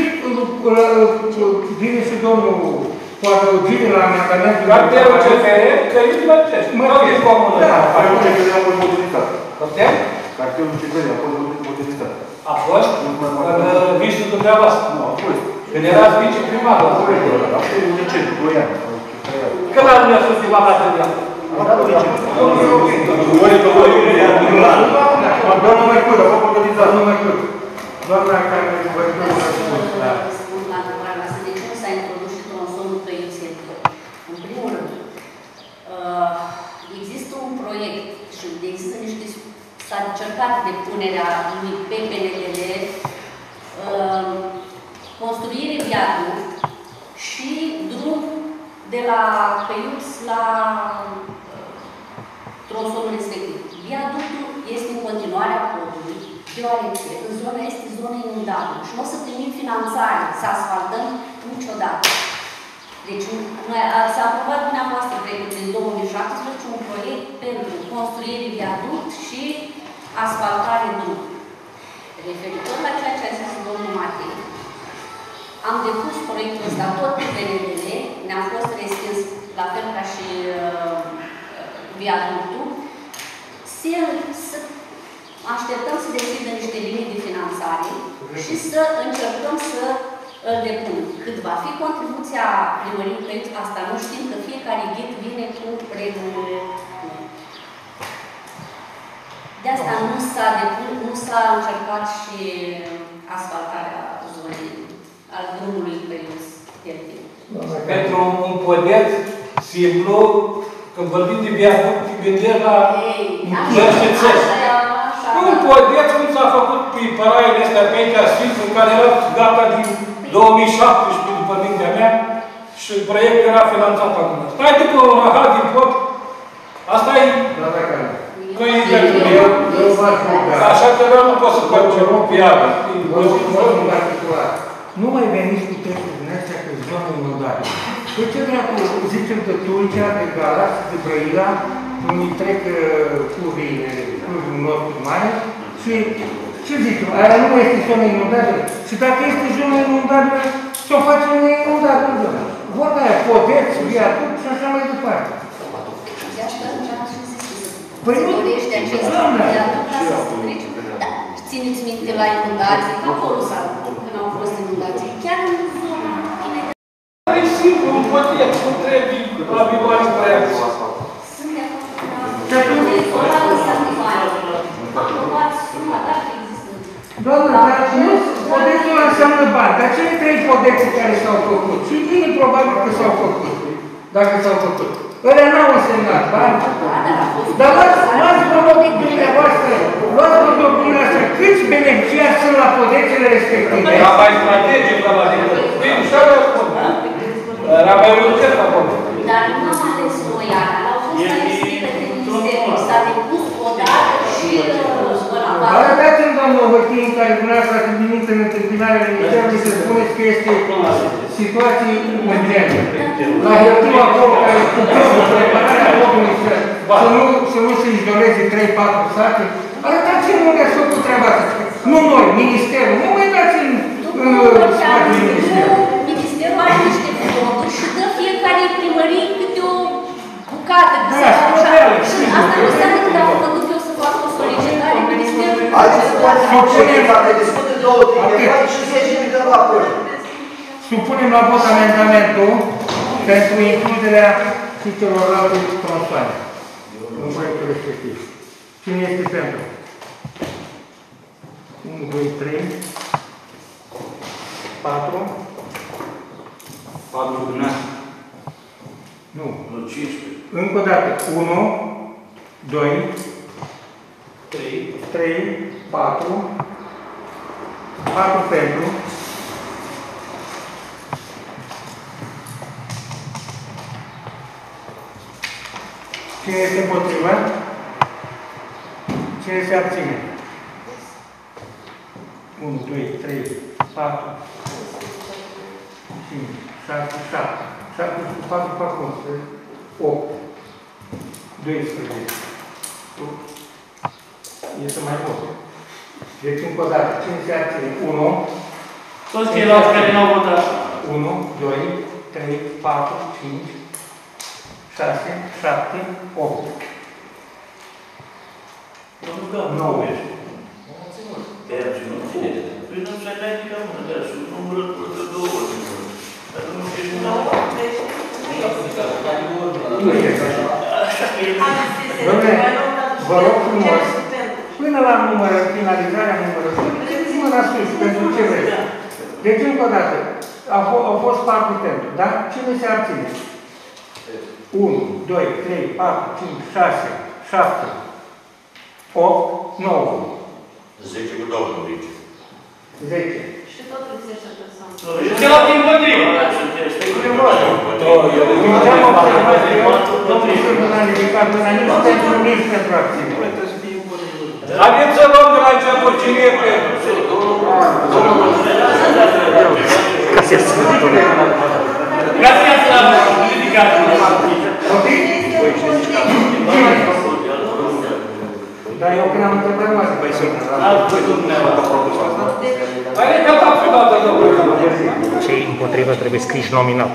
vine și domnul cu adăugire la amendamentul... Cartelul C F R, Căiuți-Mărcești. Mărcești. Da. Cartelul C F R a fost modernizat. Putem? Cartelul C F R a fost modernizat. A fost? În visul dumneavoastră? Nu, a fost. Când erați viceprimar la proiectul ăla. Recent, doi ani. Când a lumea sus prima dată de ea? Am dat recent. Ori că voi nu l-am. Doamna Mărcură, a fost modernizat. Doamna Mărcură. Doamna care vă răspuns. Răspund la întrebarea asta. De ce nu s-a introdus și tronsonul Căiuți-Peltiu? În primul rând, există un proiect și există niște... S-a încercat depunerea lui pe P N D L, construire viaduct și drum de la Căiuți la tronsonul respectiv. Viaductul este în continuare a podului, deoarece în zona este zonă inundabilă și nu o să primim finanțare să asfaltăm niciodată. Deci, s-a aprobat dumneavoastră proiectul din două mii șaptesprezece un proiect pentru construire viaduct și asfaltare drum. Referitor la ceea ce a zis domnul Matei, am depus proiectul ăsta tot pe P N D L, ne-a fost respins la fel ca și uh, viaductul. Se, să așteptăm să deschidă niște linii de finanțare și să încercăm să îl depun. Cât va fi contribuția primăriei Căiuți, asta nu știm, că fiecare ghid vine cu regulile. De asta nu s-a nu s-a încercat și asfaltarea zonei al drumului Căiuți-Peltiu. Pentru un podeț simplu, când vorbim de viaduct, te gândești la cercețări. Un podeț cum s-a făcut pe paraiele astea pe aici, Sfântul, care era gata din două mii șaptesprezece, după mintea mea, și proiectul era finanțat acum. Stai după un rahat din pod, asta e... Nu e așa că eu nu pot să face o piară. Nu mai veniți cu textul din astea că zonă inundabilă. Păi ce dracu, zicem de Tulcea, de Galați, de Brăila, unii trec fluviile, fluviul nostru mare, și ce zicem, aia nu este zonă inundabilă. Și dacă este zonă inundabilă, să o facem inundat, nu doar. Vorba aia, podeț, viaduct și așa mai departe. De asta am zis că Păi se nu, dorește acest doamne. viaduct ca să se trece. Da, țineți minte la inundații, acolo s-a, când au fost inundații, chiar în zona imediat. E simplu, un potet, nu trebuie la biloare cu reacție. Sunt de acord cu ăla înseamnă bani. Aprobați suma, dacă există. Doamne, dar nu, podețul înseamnă bani. Dar cele trei podețe care s-au făcut, și bine probabil că s-au făcut, dacă s-au făcut. Ălea n-au însemnat bani. Dar luați vă rog dumneavoastră, luați vă rog dumneavoastră, câți beneficiari sunt la podețele respective? Era mai strategic la adică. Vin și alea spun. Era mai urgent acolo. Dar nu am ales noi, au fost alese de Ministeriu, s-a depus o dată și ăla. Arătați-mi, doamnă Hătin, care dumneavoastră ați venit în întâmpinarea Ministerului să spuneți că este situații urgente. La hârtiul acolo care cu prepararea locului să, să, nu, să nu se izoleze trei patru sate, arătați-mi unde ați făcut treaba asta. Nu noi, Ministerul, nu mai dați în, în spatele Ministerului. Ministerul are niște fonduri și dă fiecare primărie câte o bucată. Da, și asta nu înseamnă că dacă mă duc eu să fac o solicitare, Ministerul... Haideți să poate funcționeze, dacă discută două, trei de și zece minute la apoi. Supunem la vot amendamentul pentru includerea și celorlalte tronsoane în proiectul respectiv. Cine este pentru? unu, doi, trei, patru. patru dumneavoastră. Nu. Nu, cincisprezece. Încă o dată. unu, doi, trei, trei, patru. patru pentru. Cine este împotriva? Cine se abține? unu, doi, trei, patru, cinci, șase, șapte. șapte, patru, patru, unsprezece, opt, doisprezece. Este mai mult. Deci, încă o dată, cine se abține? unu. Toți ceilalți care n-au votat. unu, doi, trei, patru, cinci, șase, șapte, opt. nouă. Păi nu se ridică mână, dar și numărul de două ori. Dar nu știu ce nu Nu este așa. Dom'le, vă rog frumos, până la număr, finalizarea numărului, puteți-mă la sus, pentru ce vreți. Deci, încă o dată, au fost patru pentru, da? Cine se abține? unu, doi, trei, patru, cinci, șase, șapte, opt, nouă. zece cu domnul Vice. zece. Și tot lipsește persoană. Celălalt împotrivă. Am observat că eu, domnul Sârbu n-a ridicat până nici pentru nici pentru abține. Haideți să luăm de la început cine e pentru. Gracias la ridicat. Ok? Dar eu când am întrebat, nu ați păi sunt. Haideți că am făcut dată de voi. Cei împotrivă trebuie scriși nominal.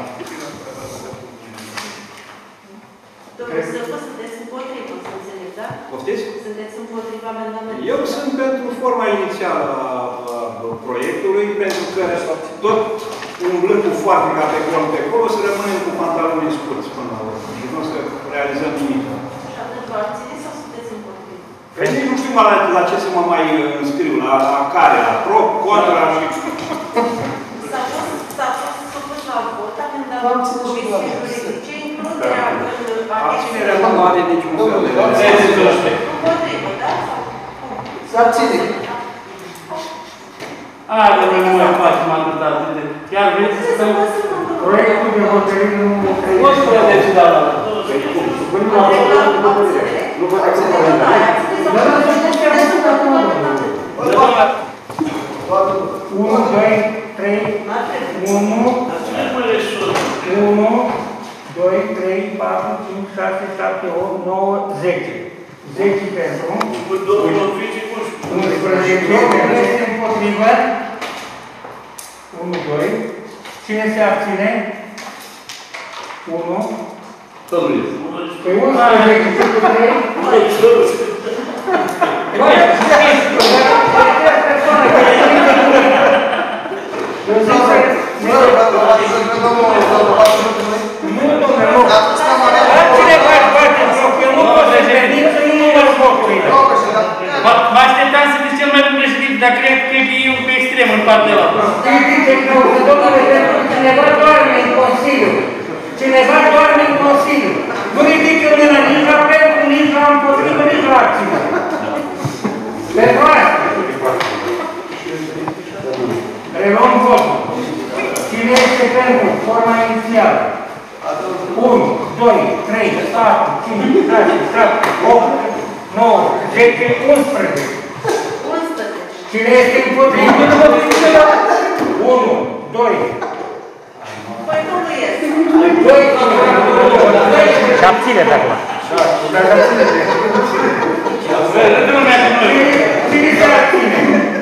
Domnul Sârbu, sunteți împotrivă, să înțeleg, da? Poftiți? Sunteți împotriva amendamentului. Eu sunt pentru forma inițială a proiectului, pentru că tot umblând cu foarte ca pe colo pe acolo, să rămânem cu pantaloni scurți până la urmă și nu să realizăm nimic. Și atunci vă abțineți sau sunteți împotrivă? Păi nici nu știu la, la ce să mă mai înscriu, la, la care, la pro, contra și... S-a fost, s-a fost supus la vot amendamentul Comisiei Juridice, includerea în Abținerea nu are niciun fel de... împotrivă, da? Se abține. Haide, noi nu mai facem atâta de... Chiar vreți să stăm... Proiectul de hotărâre numărul trei. Nu spuneți, dar... Până la hotărâre. Nu vă dați comentarii. Dar nu știu ce am făcut acum. unu, doi, trei, unu, unu, doi, trei, patru, cinci, șase, șapte, opt, nouă, zece. zece pentru. unsprezece. Cine este împotrivă? unu, doi, Cine se abține? unu. Tăluiesc. Păi unsprezece cu trei. Eu zic să... Nu, domnule, nu. Altcineva își bate în joc. Eu nu pot să ședin să nu număr voturile. Mă așteptam să fiți cel mai bun președinte, dar cred că e un pe extrem în partea ăla. Ridice căuță, domnule, pentru că cineva doarme în Consiliu. Cineva doarme în Consiliu. Nu ridică mâna nici la pentru, nici la împotrivă, nici la acțiune. Pentru asta. Reluăm votul. Cine este pentru forma inițială? unu, doi, trei, patru, cinci, șase, șapte, opt, nouă, zece, unsprezece. Cine este împotrivă? unu, doi. Păi nu nu este. doi, Și abține de acum. Cine se abține?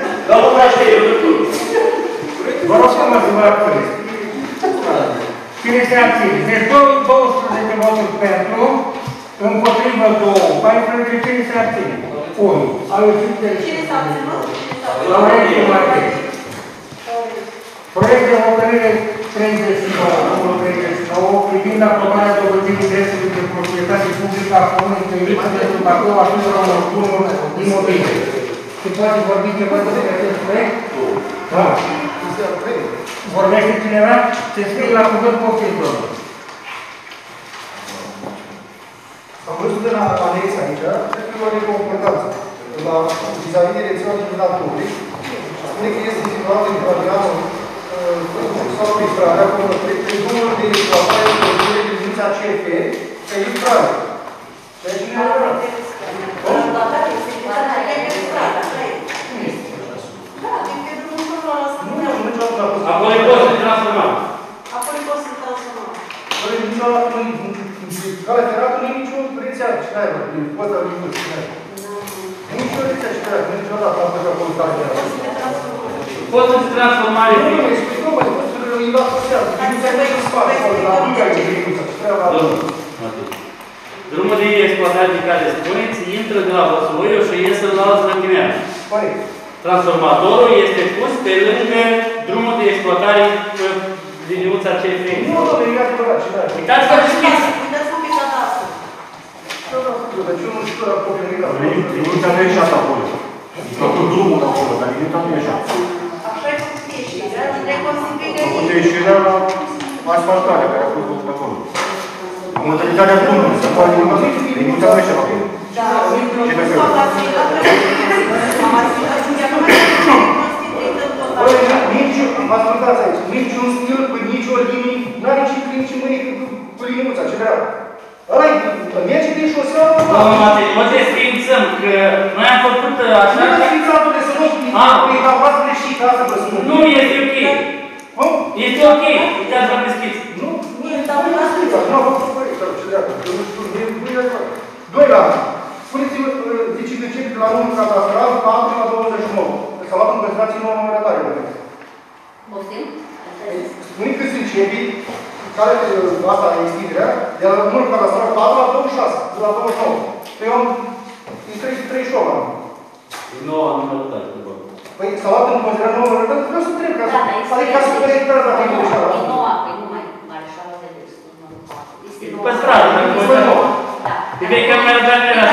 Vă rog să mă să vă abține. Cine se abține? Deci douăsprezece voturi pentru, împotrivă două, paisprezece, cine se abține? unu. Cine s-a abținut? Laurențiu Matei. Proiect de hotărâre treizeci și nouă, numărul treizeci și nouă, privind aprobarea dobândirii dreptului de proprietate publică a Comunei Tăiuță pentru Bacău asupra unor bunuri imobile. Se poate vorbi ceva despre acest proiect? Da. Vorbește cineva? Se scrie la cuvânt poftim, domnul. Am văzut în anex aici, cred că e o neconcordanță. La vis-a-vis de rețeaua de iluminat public, spune că este situată în Guardianul sau pe stradă, acolo, pe drumul de exploatare de lucrurile din Linița C F, pe stradă. Deci nu e adevărat. Acolo e poți să transformăm. Acolo e poți să transformăm. Calea ferată nu e nicio rețea ce n-ai, poți să-l minus, ce n-ai. Nu e nicio rețea ce n-ai, niciodată am făcut acolo calea ferată. Poți să-ți transformare. Nu, nu, nu, nu, poți să-l ia social. Nu ți-ai mai în spate, la bunga aici, de minuță, ce treaba la Drumul de exploatare de care spuneți, intră de la Văsuoiu și iese la Zlătineanu. Corect. Transformatorul este pus pe lângă drumul de exploatare din Liniuța C F. Nu, nu, nu, e adevărat, ce n-ai. Uitați-vă deschis. Uitați-vă pe cadastru. Deci eu nu știu la copilării la Liniuța nu e așa acolo. E tot drumul acolo, dar liniuța nu e așa. Așa e cum fie și reconstituirea Făcut de ieșirea la asfaltarea care a fost făcută acolo. Modernizarea drumului, să poate liniuța nu e așa acolo. Da, ce pe fel? Am ascultat și nu mai reconstituită tot. Nici, mă ascultați aici, nici un stil cu nici o linie, n-are nici clin și mâini cu liniuța, ce vrea. Ăla-i, merge de șosea, Domnul Matei, nu te sfințăm, că noi am făcut așa... Nu te sfințatul de să nu spui, dar v-ați greșit, asta vă spun. Nu, este ok. Cum? Este ok, uitați-vă deschis. Nu, nu e, dar nu ați sfințat, nu a făcut corect, sau ce dreapă, eu nu știu, nu e adevărat. Doi la an. Spuneți-vă, zice de ce, la numărul cadastral, patru la douăzeci și nouă. S-a luat în considerație nouă numeratare, vă gândesc. Poftim? Spuneți că sunt cepii, care asta e extinderea, de la numărul cadastral patru la douăzeci și șase, la douăzeci și nouă. Păi eu am, e treizeci și opt. E nouă numerătare. Păi s-a luat în considerare nouă numerătare, vreau să trec, ca să, adică ca să corectează dacă e greșeală. E noua, păi nu mai Mareșala de Destul, numărul patru. Este nouă. Pe stradă, dacă Este nouă. Da. E vei că mai răbdare de la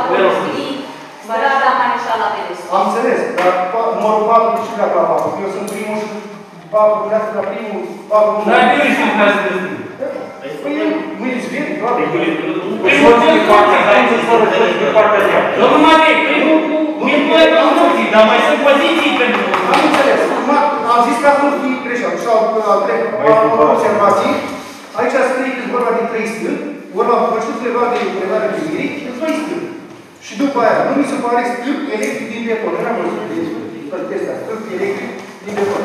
Strada Mareșala de Destul. Am înțeles, dar numărul patru de ce pleacă la patru? Eu sunt primul și patru pleacă la primul, patru... Dar nu ești în clasă de stângă. Păi mâine zi, doar. Primul de partea ta, de partea ta. Domnul Matei, primul cu mincul de construcții, dar mai sunt poziții pentru... Am înțeles. Am zis că asta nu fi greșeală. Și al treilea observații, aici scrie că e vorba de trei stâlpi, vorba făcut undeva de predare de irii, de doi stâlpi. Și după aia, nu mi se pare stâlp electric din beton. Nu am văzut de chestia, stâlp electric din beton.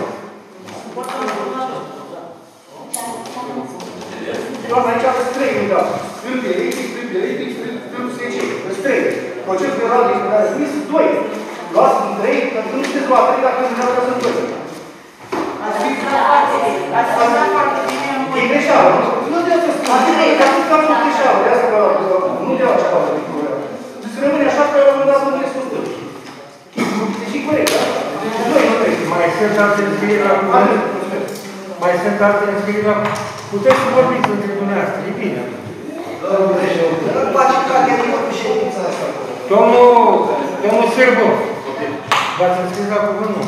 Doamne, aici aveți trei unități. Stâlp electric, stâlp electric, stâlp S C. Sunt trei. Procesul verbal de explicare sunt doi. Luați în trei, pentru că nu știți lua trei dacă nu vreau să sunt doi. Ați filtrat foarte bine. Ați filtrat foarte bine. E greșeală. Nu te-a să spun. Că atunci că am făcut greșeală. De asta nu te-a ceva. Să rămâne așa că la un moment dat nu te-a spus. Deci e corect, da? Noi nu trebuie. Mai sunt alte înscrieri la cuvânt? Mai sunt alte înscrieri la cuvânt? Puteți să vorbiți între dumneavoastră, e bine. Îl face categoric cu ședința asta. Domnul, domnul Sârbu, v-ați înscris la cuvânt? Nu.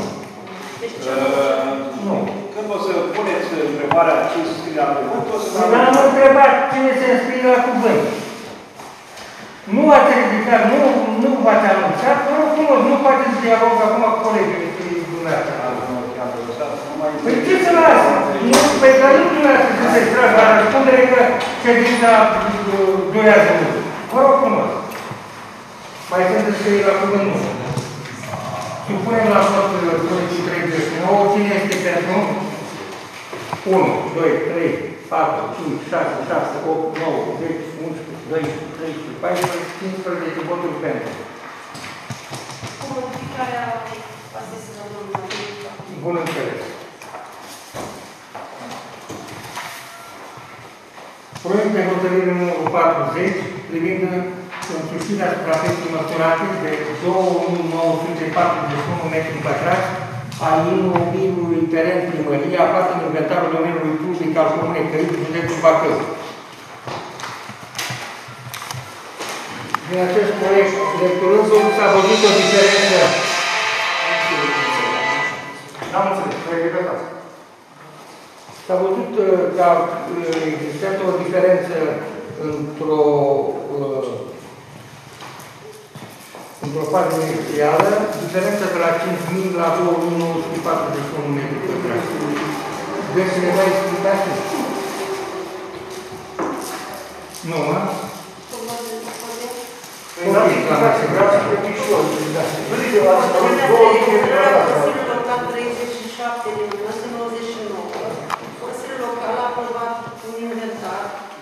Nu. Când o să puneți întrebarea cine se scrie la cuvânt, o să... Nu am întrebat cine se înscrie la cuvânt. Nu ați ridicat, nu, nu v-ați anunțat, vă rog frumos, nu faceți dialog acum cu colegii dumneavoastră. Păi ce să lasă? Păi că nu dumneavoastră să se tragă la răspundere că ședința durează mult. Vă rog frumos. Mai sunt înscrieri la cuvânt? Nu. Supunem la vot poliții treizeci și nouă. Cine este pentru? unu, doi, trei, patru, cinci, șase, șase, opt, nouă, zece, unsprezece, doisprezece, treisprezece, paisprezece, cincisprezece voturi pentru. Cu modificarea asistentului domnului. Bun înțeles. Proiect de hotărâre numărul patruzeci privind însușirea suprafeței măsurate de două mii nouă sute patruzeci și unu metri pătrați a imobilului teren primărie aflat în inventarul domeniului public al Comunei Căiți, județul Bacău. Din acest proiect, lecturându-l, s-a văzut o diferență. N-am înțeles, trebuie repetați. S-a văzut că există o diferență într-o într-o fază inițială, diferența de la cinci mii la două mii nouă sute patruzeci și unu metri pătrați. Vreți să ne dai explicații? Nu, mă? Păi n-am explicații, vreau să plătic și eu. Vădite, ați spus două mii de Consiliul Local treizeci și șapte din o mie nouă sute nouăzeci și nouă, Consiliul Local a aprobat un inventar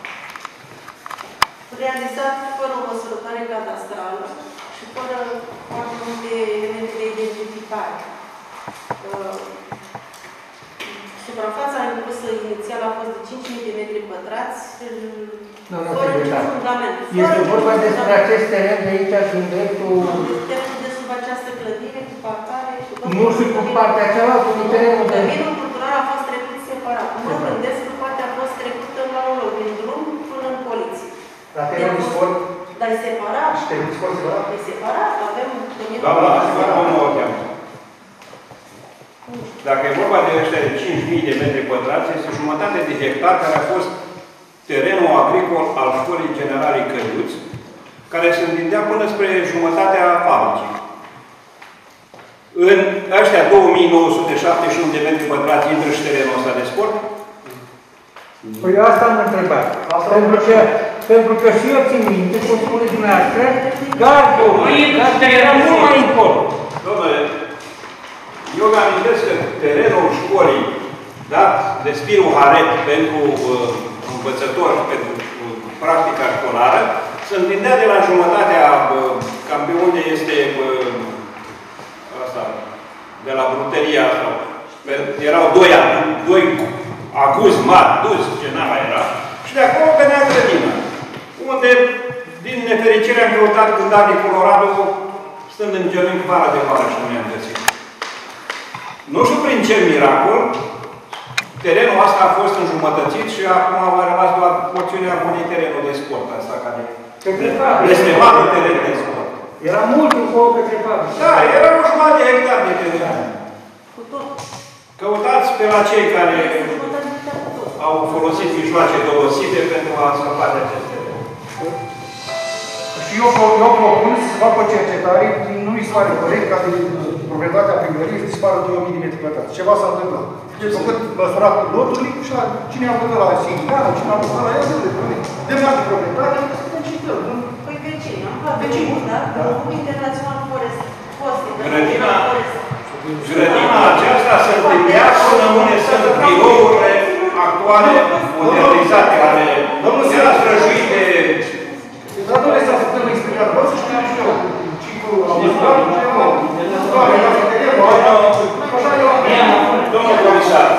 realizat fără o măsurătoare cadastrală și fără foarte multe elemente de identificare. Uh, suprafața impusă inițial a fost de cinci mii de metri pătrați, Nu, nu, fără niciun secretar. fundament. Este vorba despre acest teren de aici, din dreptul... Terenul de sub această clădire, cu parcare... Nu și cu partea cealaltă, cu terenul de... Căminul cultural a fost trecut separat. Mă gândesc că poate a fost trecută la un loc, din drum până în poliție. La terenul sport? Dar e separat. Și terenul sport separat? E separat, avem căminul Doamna, cultural. cum o cheamă? Dacă e vorba de ăștia de cinci mii de metri pătrați, este jumătate de hectar care a fost terenul agricol al Școlii Generale Căliuți, care se întindea până spre jumătatea fabricii. În ăștia două mii nouă sute șaptezeci și unu de metri pătrați intră și terenul ăsta de sport? Păi eu asta am întrebat. Pentru că, pentru că și eu țin minte, cum spuneți dumneavoastră, gardul era mult mai încolo. Domnule, eu îmi amintesc că terenul școlii dat de Spiru Haret pentru uh, învățători, pentru uh, practica școlară, se întindea de la jumătatea, uh, cam pe unde este uh, asta, de la bruteria asta. Erau doi ani, doi acuzi mari, duzi, ce n-a era, și de acolo venea grădina, unde, din nefericire, am căutat gândat de Colorado, stând în genunchi vara de vară și nu mi-am găsit. Nu știu prin ce miracol, terenul ăsta a fost înjumătățit și acum a rămas doar porțiunea unei terenul de sport, asta care este mare teren de sport. Era mult încolo către fabrică. Da, era o jumătate de hectar de teren. Căutați pe la cei care au folosit mijloace dolosite pentru a scăpa de acest teren. Și eu, eu propun să se facă o cercetare, nu mi se pare corect ca de proprietatea primăriei să dispară două mii de metri pătrați. Ceva s-a întâmplat. Deci, făcut măsurat cu loturile și cine a făcut la sindicană, cine a făcut la ea, de probleme. De mare proprietate, să ne cităm. Păi vecini, am luat vecinul, da? Grupul Internațional Forest. Grădina, grădina aceasta se întindea până unde sunt birourile actuale modernizate, care era străjuit de... Dar nu le s-a făcut în explicat, vreau să știu și eu. Ciclul a fost doar, nu știu, doar, era să te iau, Domnul comisar,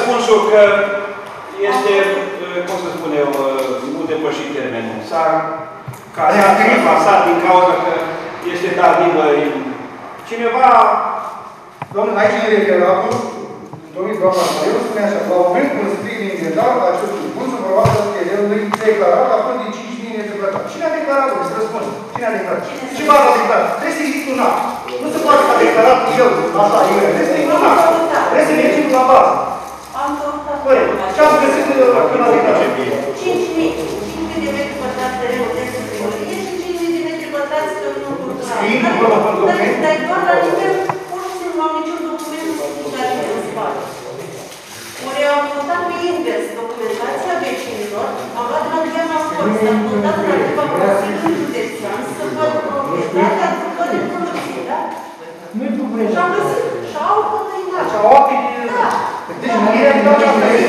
răspunsul că este, cum să spun eu, nu depășit termenul. S-a clasat din cauza că este tardivă. Cineva... Domnul, aici e referatul, domnul doamna Maiu spune așa, la moment când se stric din inventar, acestul bun să vorbească terenului declarat la fel de cinci mii de plătat. Cine a declarat? Să răspund. Cine a declarat? Ce va a declarat? Trebuie să existe un act. Nu se poate ca declarat eu, așa, eu. Trebuie să existe un act. Trebuie să mergem la bază. Am căutat. Corect. Ce am găsit când a declarat? cinci mii de metri pătrați terenul de primărie și cinci mii de metri pătrați terenul cultural. Scrii, nu vă mă document? Dar doar la nivel, pur și simplu, am niciun document special în spate. Ori am căutat pe invers documentația vecinilor, am luat de la Diana Sport, s-am căutat la câteva Consiliului Județean să văd proprietatea fără producție, da? Nu-i dublă. Și am găsit, și au hotăinat. Și au apii de... Da. Deci, nu e doar ce am găsit.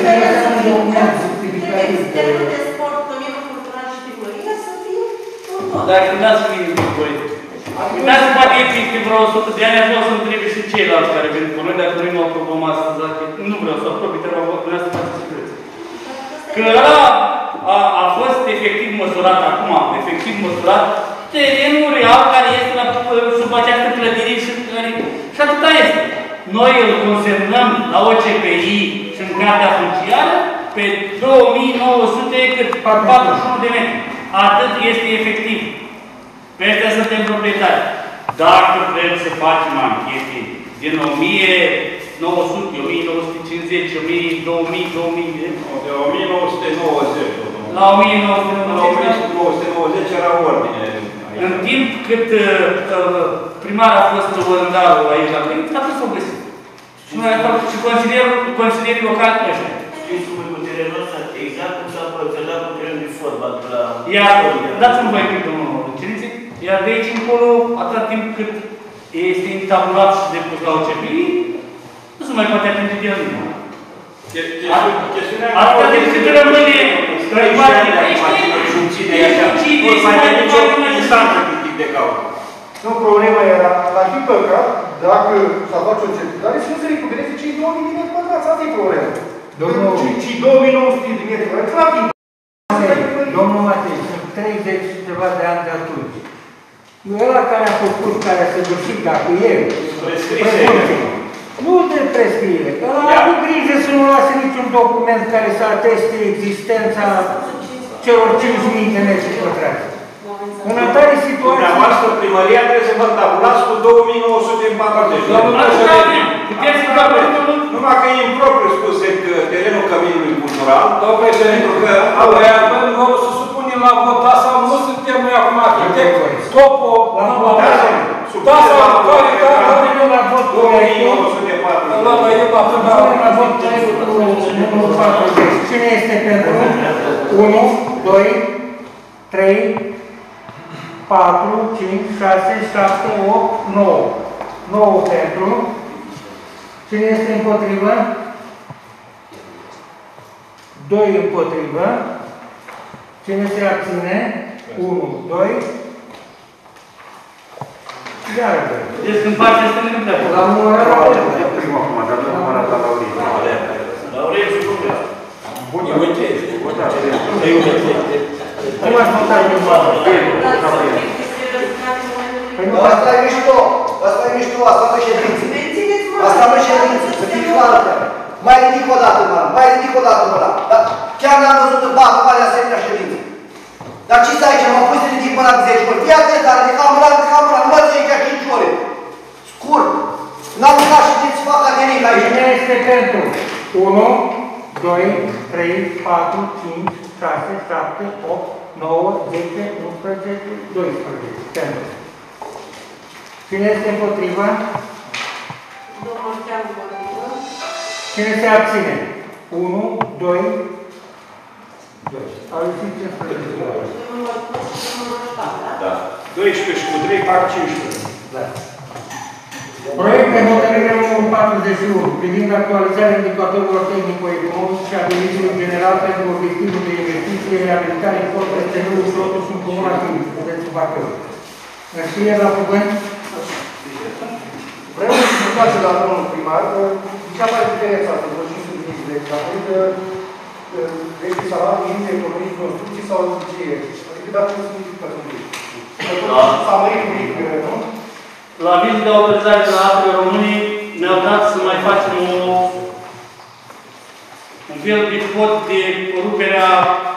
Terenul de sport, căminul cultural și primăria să fie un tot. Dar gândați mine cu voi. Gândați poate e peste vreo o sută de ani, aș vrea să întrebe și ceilalți care vin cu noi, dacă noi nu aprobăm astăzi, dacă nu vreau să aprobi, te rog, dumneavoastră faceți secreți. Că ăla a, a fost efectiv măsurat acum, efectiv măsurat, terenul real care este la, sub această clădire și care... Și atâta este. Noi îl consemnăm la O C P I și în cartea funciară pe două mii nouă sute patruzeci și unu de metri. Atât este efectiv. Pe astea suntem proprietari. Dacă vrem să facem anchete din o mie nouă sute, o mie nouă sute cincizeci, o mie, două mii, două mii, de o mie nouă sute nouăzeci. La o mie nouă sute nouăzeci era ordine. În timp cât uh, primar a fost Vândarul aici la Prinț, atunci s-au găsit. Și noi am făcut și consilierii locali ăștia. Știți cum e cu terenul ăsta? Exact cum s-a procedat cu terenul de fotbal la... Iar, dați-mi voi pic, domnul Cerințe, iar de aici încolo, atâta timp cât este intabulat și depus la O C P I, nu se mai poate atinge de el nimeni. Atâta timp cât rămâne treizeci de ani de acum, funcții de așa, nu mai e nicio instanță de cauză. Nu, problema era, ar fi păcat, dacă s-a face o cercetare, și nu se recupereze cei două mii de metri pătrați. Asta e problema. Cei două mii nouă sute de metri pătrați. Clar, domnul Matei, sunt treizeci ceva de ani de atunci. Ăla care a făcut, care a săvârșit, dacă el, nu de prescriere, ăla a avut grijă să nu lase niciun document care să ateste existența celor cinci mii de metri pătrați. În atare situații... Dumneavoastră, primăria trebuie să vă tabulați cu două mii nouă sute patruzeci. Numai că e impropriu spus de terenul căminului cultural. Domnul președinte, că avea să supunem la vot, sau nu suntem noi acum arhitectori. Scopul... Da, sau care, da, la vot două mii nouă sute patruzeci. La vot numărul patruzeci. Cine este pentru? unu, doi, trei, patru, cinci, șase, șapte, opt, nouă. nouă pentru. Cine este împotrivă? doi împotrivă. Cine se abține? unu, doi. Iar doi. Deci când face este întâmplă. La numărul la Prima acum, dar nu numărul la Laurie. Laurie și Lucrea. Bunii, uite, votați. Cum ați votat eu, mamă? Asta e mișto, asta e mișto, asta nu ședință. Asta nu ședință, să fii clară. Mai ridic o dată, mână, mai ridic o dată, mână. Chiar n-am văzut în patru ani asemenea ședință. Dar ce stai aici, m-am pus să ridic mâna de zece ori. Fii atent, dar ridicam mâna, ridicam mâna, nu mă ții chiar cinci ore. Scurt. N-am văzut și ce-ți fac academic aici. Cine este pentru? unu, doi, trei, patru, cinci, șase, șapte, opt, nouă, zece, unsprezece, doisprezece. Pentru. Cine este împotrivă? Domnul Team împotrivă. Cine se abține? unu, doi, doi. Au ieșit cincisprezece. Da. doisprezece și cu trei fac cincisprezece. Da. Proiect de hotărâre numărul patruzeci și unu privind actualizarea indicatorilor tehnico-economici și a bugetului general pentru obiectivul de investiție, reabilitare, forțe, terenului și lotul în comuna Timiș, județul Bacău. Înscriere la cuvânt? Vreau să vă place la domnul primar, ce apare diferența asta, vă și subliniez Deci, datorită veștii salarii, intre, economii, construcții sau însucire. Adică dacă nu sunt pătrundiri. S-a mărit un pic, nu? La avizul de autorizare de la Apele Românii ne-au dat să mai facem o, un fel de pod de ruperea,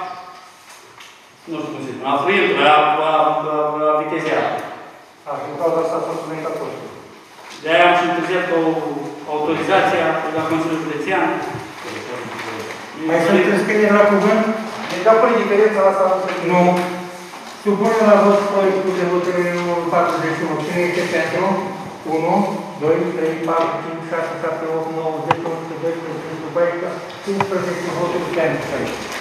nu știu cum se spune, a filtră, a, a, a, a vitezea. A, din cauza asta s-a suplimentat costul. De-aia am și întârziat cu autorizația de la Consiliul Județean. Mai sunt înscrieri la cuvânt? Deci, dacă pune diferența asta, nu. Supunem la vot proiectul de hotărâre numărul patruzeci și unu. Cine este pentru? unu, doi, trei, patru, cinci, șase, șapte, opt, nouă, zece, unsprezece, doisprezece, cincisprezece voturi pentru.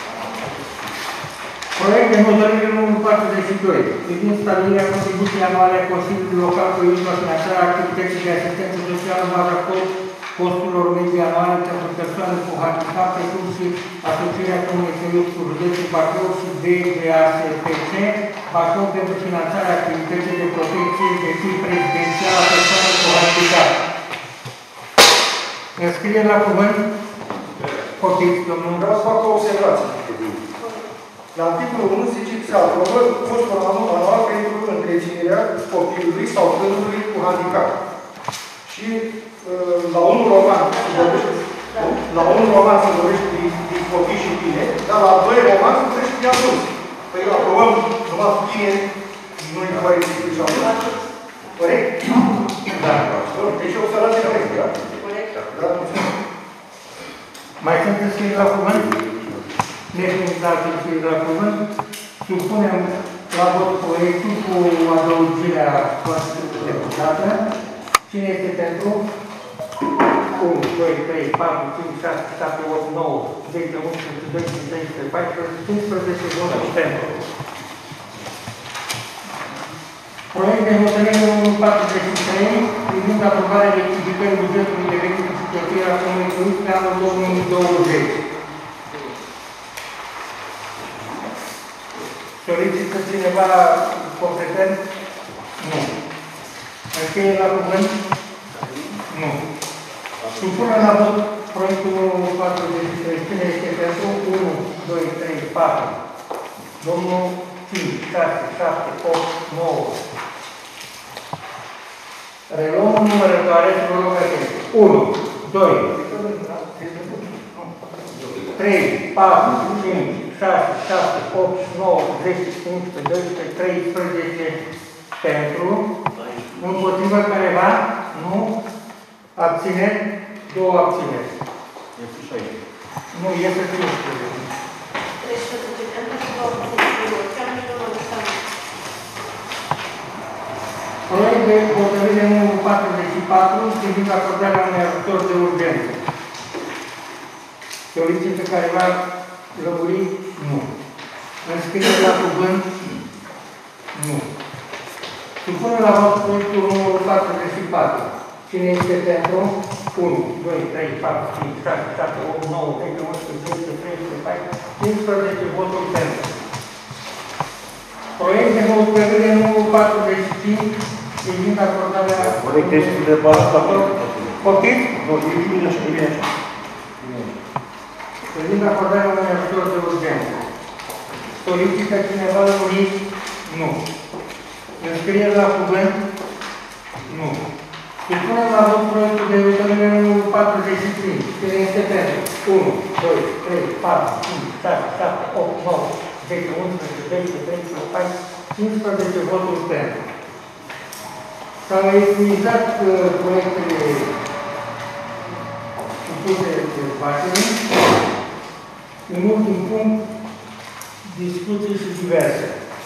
Proiect de hotărâre numărul patruzeci și doi. Privind stabilirea contribuției anuale a Consiliului Local cu ultima finanțare a activității de asistență socială în baza costurilor medii anuale pentru persoane cu handicap, precum și asocierea comunității cu județul Bacău și B G A S P C, Bacău pentru finanțarea activității de protecție de tip rezidențial a persoanelor cu handicap. Înscrieri la cuvânt? Copiți, domnul. Vreau să fac o observație. La articolul unu zice că se aprobă costul anual pentru întreținerea copilului sau tânărului cu handicap. Și la unul roman se vorbește, la unul roman se vorbește de, de copii și tine, dar la doi roman se vorbește de adulți. Păi aprobăm numai cu tine, nu-i care este și adulți. Corect? Da. Deci observație corectă, da? Corect. Da, mulțumesc. Mai sunt înscrieri la cuvânt? Nefiind alte înscrieri la cuvânt, supunem la vot proiectul cu adăugirea constituției deputată. Cine este pentru? unu, doi, trei, patru, cinci, șase, șapte, opt, nouă, zece, unsprezece, doisprezece, treisprezece, paisprezece, cincisprezece voturi pentru. Proiect de hotărâre numărul patruzeci și trei privind aprobarea rectificării bugetului de venituri și cheltuirea comunului pe anul două mii douăzeci. Solicită cineva competent? Nu. Înscriere la cuvânt? Nu. Supunem la vot proiectul numărul patruzeci și trei. Cine este pentru? unu, doi, trei, patru. Domnul cinci, șase, șapte, opt, nouă. Reluăm numărătoare și vă rog atenție. unu, doi, trei, patru, cinci, șase, șapte, opt, nouă, zece, unsprezece, doisprezece, treisprezece pentru. Împotrivă careva? Nu. Abțineri? Două abțineri. Nu, este cincisprezece. Proiect de hotărâre numărul patruzeci și patru privind acordarea unui ajutor de urgență. Solicită careva lămuri? Nu. Înscriere la cuvânt? Nu. Supunem la vot proiectul numărul patruzeci și patru. Cine este pentru? unu, doi, trei, patru, cinci, șase, șapte, opt, nouă, zece, unsprezece, treisprezece, paisprezece, cincisprezece voturi pentru. Proiect de hotărâre numărul patruzeci și cinci privind acordarea... Corect, este de bază. Poftiți? Nu, e bine așa, e bine așa. Privind acordarea unui ajutor de urgență. Solicită cineva lămurit? Nu. Înscriere la cuvânt? Nu. Supunem la vot proiectul de hotărâre numărul patruzeci și cinci. Cine este pentru? unu, doi, trei, patru, cinci, șase, șapte, opt, nouă, zece, unsprezece, doisprezece, treisprezece, paisprezece, cincisprezece voturi pentru. S-au epuizat uh, proiectele supuse de dezbatere. În ultim punct, discuții și diverse.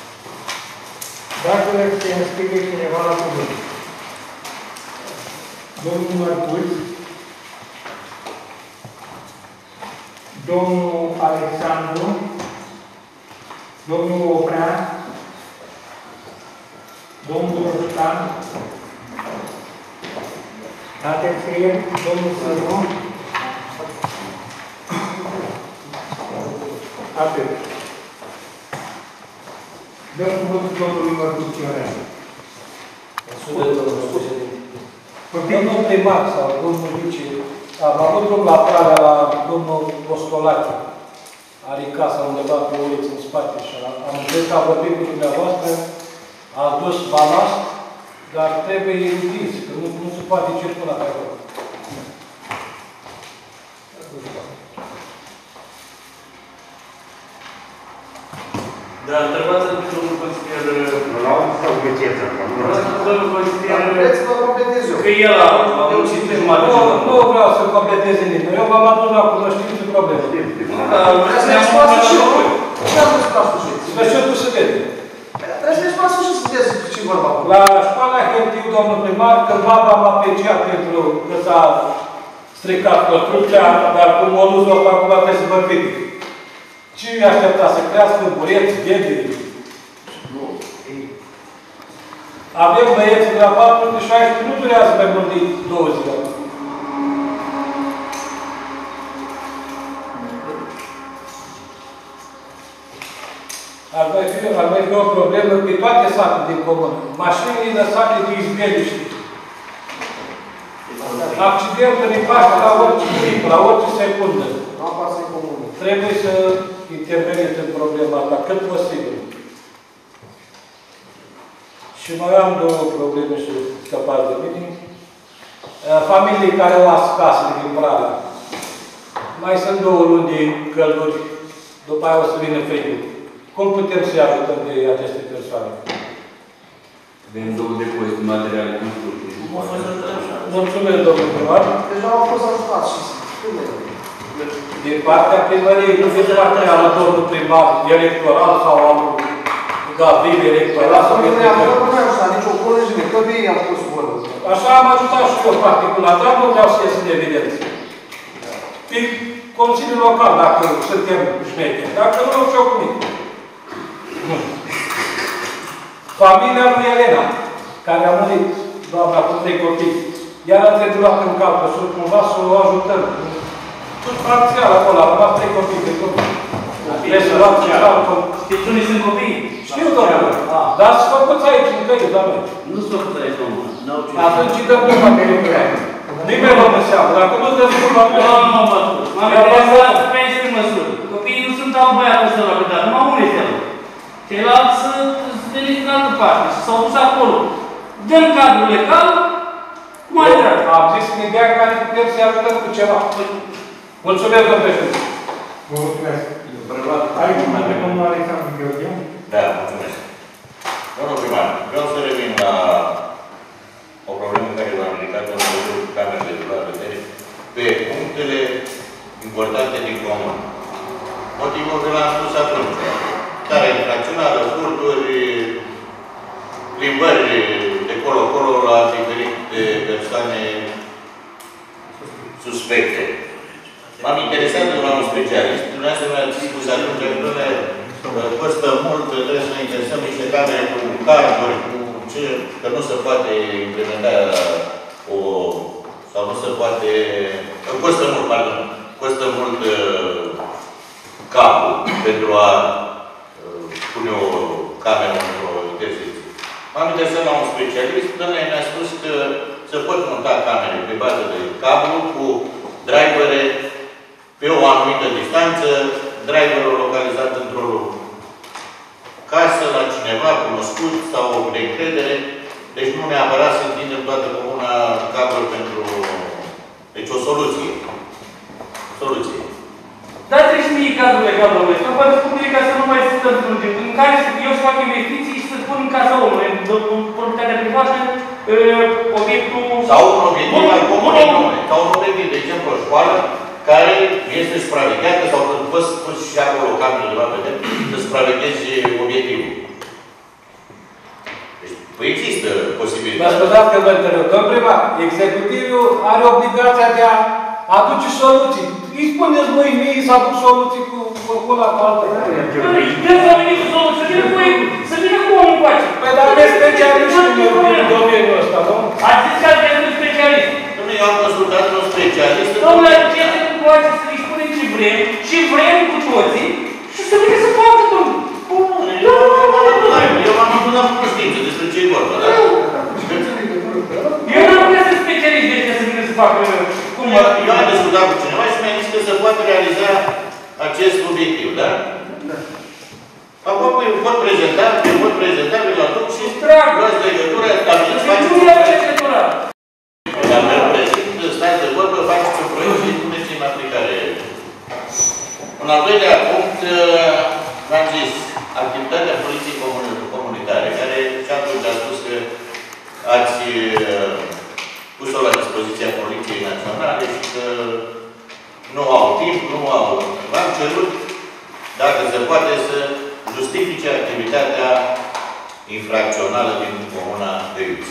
Dacă se înscrie cineva la cuvânt. Domnul Mărcuț, domnul Alexandru, domnul Oprea, domnul Răstan, alte înscrieri, domnul Sărru, atât. Dăm cuvântul domnului Mărcuț Iorean. Domnul primar sau domnul vice Am avut drum la Pralea la domnul Postolache. Are casa undeva pe uliță în spate și am înțeles că a vorbit cu dumneavoastră, a dus balast, dar trebuie întins, că nu, nu se poate circula pe acolo. Da, întrebați domnul consilier... La un sau găteți acum. Domnul consilier... Vreți să vă completez eu? Că el a muncit pe jumătate. Nu vreau să completeze nimeni. Eu v-am adus la cunoștință probleme. Vreți să mergi la sfârșit? Ce am văzut la sfârșit? Sfârșitul se vede. Trebuie să mergi la sfârșit să vedeți ce vorba acum. La școala Hântiu, domnul primar, când baba m-a apreciat pentru că s-a stricat construcția, dar cum o dus-o acum trebuie să vă critic. Ce aștepta să crească bureți, ghederi? Nu. Avem băieți de la patru de șaisprezece, nu durează mai mult de două zile. Ar mai fi, ar mai fi o problemă pe toate satele din comună. Mașinile lăsate de izbeliște. Accidentul ne face la orice timp, la orice secundă. Trebuie să interveniți în problema asta, cât posibil. Și mai am două probleme și scăpați de mine. Familiile care au as casele din Pralea. Mai sunt două luni de călduri, după aia o să vină frigul. Cum putem să-i ajutăm de aceste persoane? Avem două depozite materiale construcții. Mulțumesc, domnul primar. Deja au fost ajutați și din partea primăriei, nu din partea la domnul primar electoral sau al Gavril electoral sau de nu vreau să nici o colegime, că ei am pus vorbă. Așa am ajutat și eu particular, dar nu vreau să ies în evidență. Pe Consiliul Local, dacă suntem șmecheri, dacă nu, ce-o cu mine. Familia lui Elena, care a murit, doamna, cu trei copii, ea a trebuit în cap, că sunt cumva să o ajutăm. Sunt parțial acolo, am rămas trei copii de copii. Trebuie să luați în cap. Știți unii sunt copii? Știu, domnule. Dar să făcuți aici, în căi, doamne. Nu sunt făcuți aici, domnule. Atunci îi dăm după pe lucrare. Nimeni nu înseamnă. Dacă nu dăm după pe lucrare. Nu, nu, nu, nu. M-am interesat pe aceste măsuri. Copiii nu sunt al băiatul ăsta la dar numai unul este acolo. Ceilalți sunt veniți din altă parte și s-au dus acolo. Dăm cadrul legal, mai drag. Am zis în ideea care putem să-i ajutăm cu ceva. Mulțumesc, domnule președinte. Vă mulțumesc. Ai cuvânt pe domnul Alexandru Gheorghe? Da, mulțumesc. Domnul primar, vreau să revin la o problemă care v-am ridicat în legătură cu camerele de luare vedere pe punctele importante din comun. Motivul că l-am spus atunci. Starea infracțională, furturi, plimbări de colo-colo la diferite persoane suspecte. M-am interesat de la un specialist. Dumneavoastră mi-ați spus atunci că costă mult, trebuie să ne interesăm niște camere cu carduri, cu ce, că nu se poate implementa o... sau nu se poate... Costă mult, pardon. Costă mult uh, capul pentru a uh, pune o cameră într-o intersecție. M-am interesat la un specialist, domnule mi-a spus că se pot monta camere pe bază de cablu cu drivere pe o anumită distanță, driverul localizat într-o casă, la cineva cunoscut sau de încredere. Deci nu neapărat să întindem toată comuna cablul pentru... Deci o soluție. Soluție. Dați-și mie cadrul legal, domnule, să vă spune ca să nu mai stăm plângem. În care eu să fac investiții și să spun în casa omului, în proprietatea privată, obiectul... Sau un obiectiv al comunei, sau un obiectiv, de exemplu, o școală care este supravegheată sau poți spus și acolo camerele de la vedere, să supraveghezi obiectivul. Deci, păi există posibilitatea. Vă scuzați că vă întreb. Domnul primar, executivul are obligația de a aduce soluții. Îi spuneți voi mie să aduc soluții cu una cu altă. Dă să veni cu soluții, să vină cu ei, să vină cu omul cu aici. Păi dar aveți specialiști în domeniul ăsta, nu? Ați zis că aveți un specialist. Dom'le, eu am consultat un specialist. Dom'le, ce se poate să-i spunem ce vrem, și vrem cu toții, și să vină să facă, dom'le. Eu m-am adunat cu știință despre ce e vorba, da? Eu n-am vrea să specialist de ăștia să vină să se facă... Cum eu, eu am discutat cu cineva și mi-a zis că se poate realiza acest obiectiv, da? Da. Acum îi pot prezenta, îi pot prezenta, îi la duc și luați legătura, dar nu faceți un proiect. Dar mă prezint, stați de vorbă, faceți un proiect și puneți în aplicare. Un al doilea punct, v-am zis, activitatea poliției comunitare, care și atunci a spus că ați pus-o la dispoziția Poliției Naționale și că nu au timp, nu au... V-am cerut, dacă se poate, să justifice activitatea infracțională din comuna Găiuț.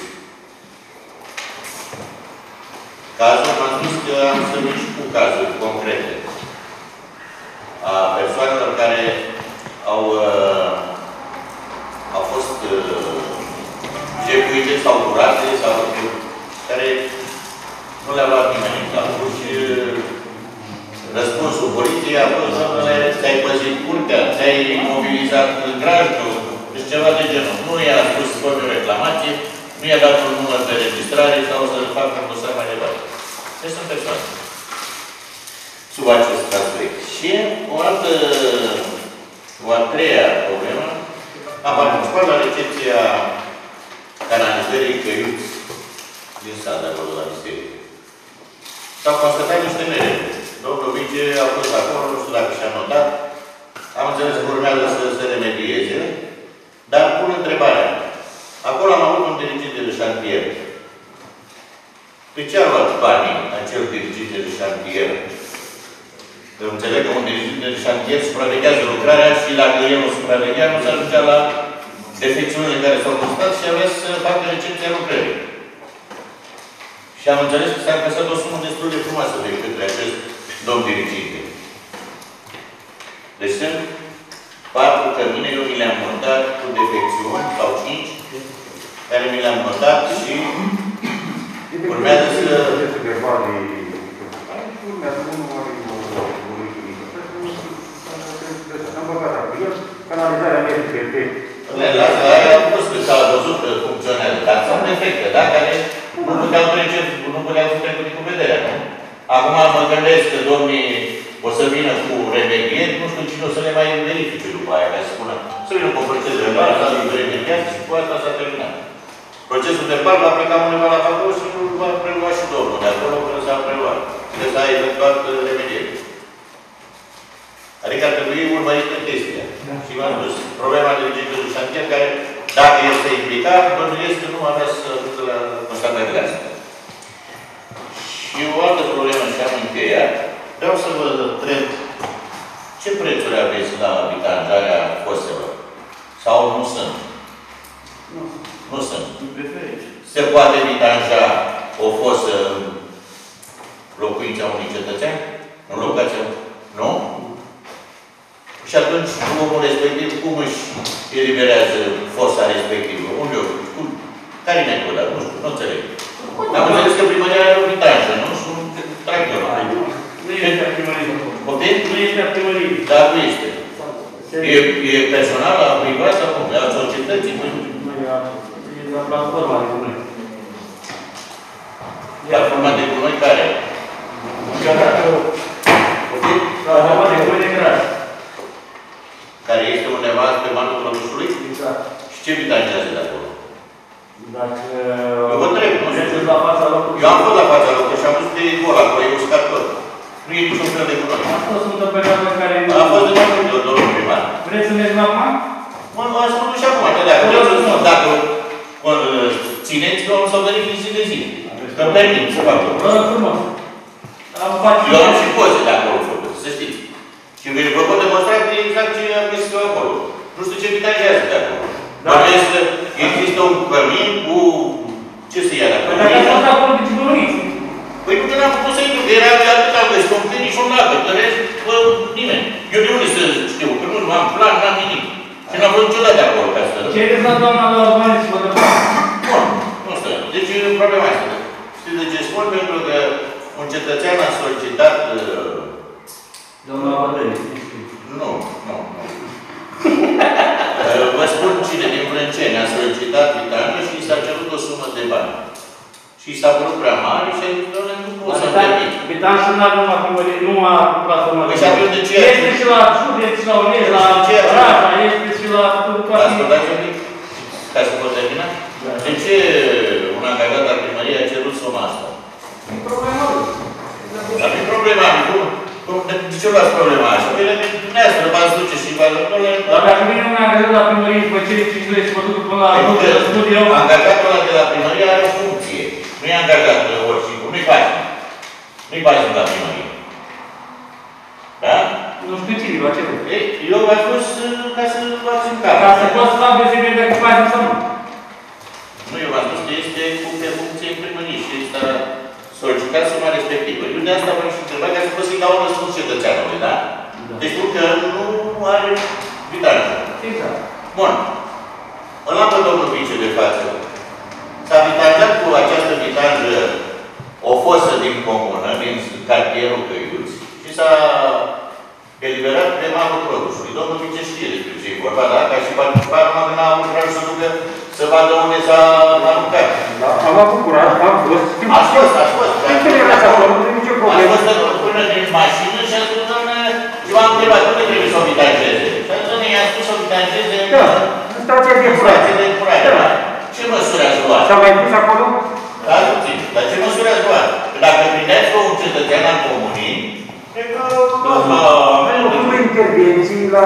Cazul, am spus că am să vin și cu cazuri concrete a persoanelor care au, uh, au fost uh, jefuite sau curate sau care nu le-a luat nimeni în capul și uh, răspunsul poliției a fost, domnule, ți-ai păzit curtea, ți-ai mobilizat grajdul, deci ceva de genul. Nu i-a spus să facă o reclamație, nu i-a dat un număr de registrare sau să facă un dosar mai departe. Deci sunt persoane sub acest aspect. Și o altă, o a treia problemă, am participat la recepția canalizării Găiuț din sat de acolo la Misterie. S-au constatat niște nereguli. Domnul Vice a fost acolo, nu știu dacă și-a notat. Am înțeles că urmează să se remedieze, dar pun întrebarea. Acolo am avut un dirigent de șantier. Pe ce a luat banii acel dirigent de șantier? Că înțeleg că un dirigent de șantier supraveghează lucrarea și dacă el nu supraveghea, nu se ajungea la defecțiunile care s-au constat și avea să facă recepția lucrării. Și am înțeles că s-a găsat o sumă destul de frumoasă de către acest domn diriginte. Deci sunt patru cămine, eu mi le-am montat cu defecțiuni, sau cinci, care mi le-am montat și urmează să... Canalizarea merge. La aia am spus că s-a văzut că funcționează, dar sunt defecte, da? Care nu puteau trece, nu puteau să trecut cu vederea, nu? Acum mă gândesc că domnii o să vină cu remedieri, nu știu cine o să le mai verifice după aia, ca să spună, să vină cu o proces de verbal, să vină remediat și cu asta s-a terminat. Procesul verbal va pleca undeva la acolo și nu va prelua și domnul de acolo până s-a preluat. Că s-a efectuat remedieri. Adică ar trebui urmărită chestia. Da. Și v-am spus, problema dirigentului șantier, care, dacă este implicat, bănuiesc că nu avea să ajungă la constatările astea. Și o altă problemă și am încheiat, vreau să vă întreb ce prețuri aveți la bitanjarea foselor? Sau nu sunt? Nu. Nu sunt. Se poate bitanja o fosă în locuința unui cetățean? În locația? Nu? Și atunci, omul respectiv, cum își eliberează fosa respectivă? Unde o? Care-i metoda? Nu știu, nu înțeleg. Am înțeles că primăria are o bitanjă, nu? Și un tractor. Nu este a primăriei. Poftim? Nu este a primăriei. Da, nu este. E, e personal, la privat sau cum? La societății? Nu, e la platforma de gunoi. Platforma de gunoi care? Poftim? Platforma de gunoi de graș. Care este undeva pe malul Produsului? Exact. Și ce bitanjează de acolo? Dacă... Eu vă întreb, nu știu. La fața locului. Eu am fost la fața locului și am văzut că e gol acolo, e uscat tot. Nu e niciun fel de gunoi. A fost într-o perioadă în care... A fost de mai multe ori, domnul primar. Vreți să mergem acum? Mă, am spus și acum, că dacă vreau să spun, dacă țineți, eu am să verific zi de zi. Că îmi permit să fac lucrul. Vă frumos. Eu am și poze de acolo făcut, să știți. Și vă pot demonstra că e exact ce am găsit eu acolo. Nu știu ce bitanjează de acolo. Dar există un cămin cu... Ce să ia de acolo? Păi dacă ați fost acolo, de ce nu luiți? Păi nu că n-am putut să intru, că era atât am găsit, un plin și un lapă, că rest, bă, nimeni. Eu de unde să știu? Că nu am plan, n-am nimic. Și n-am fost niciodată de acolo, ca să... Cereți la doamna la urbanist, vă dă Bun, nu știu. Deci problema asta. Știți de ce spun? Pentru că un cetățean a solicitat... Domnul Abadări. Nu, nu, nu. Vă spun cine din Vrânceni a solicitat bitanjă și i s-a cerut o sumă de bani. Și s-a părut prea mare și a zis, doamne, nu pot să-mi permit. Bitanșul nu are numai primărie, nu a platformă. Păi și atunci de ce? Este și la județ, și la Olez, la Raja, este și la toate. Ascultați un pic, ca să pot termina? De ce un angajat al primăriei a cerut suma asta? E problema lui. Dar nu e problema lui. De ce luați problema așa? Păi dumneavoastră v-ați duce și v-ați duce. Dar dacă vine un angajat la primărie, după cele cinci lei și mă duc până la studiu... Angajatul ăla de la primărie are o funcție. Nu e angajat oricine, nu-i pașnic. Nu-i pașnic la primărie. Da? Nu știu cine, la ce vrei. Eu v-am spus ca să luați în cap. Ca să poți să fac deosebire dacă pașnic sau nu. Nu, eu v-am spus că este pe funcție în primărie și este solicitat suma respectivă. Eu de asta v-am și întrebat ca să vă să-i dau un răspuns cetățeanului, da? Deci spun că nu are vitanjă. Exact. Bun. Îl am pe domnul vice de față. S-a vitanjat cu această vitanjă o fosă din comună, din cartierul Căiuți, și s-a eliberat primarul produsului. Domnul vice știe despre ce e vorba, da? Ca și participar, numai n-a avut curaj să ducă să vadă unde s-a aruncat. Da, am avut curaj, am fost. Ați fost, ați fost. Ați fost, nu e nicio problemă. Ați fost până din mașină și a spus, doamne, eu am întrebat, unde trebuie să o vitanjeze? Și a zis, doamne, i-a spus să o vitanjeze în stația de curare. Ce măsuri ați luat? S-a mai pus acolo? Da, puțin. Dar ce măsuri ați luat? Dacă prindeți pe un cetățean al comunii, cred că... Nu intervenții la...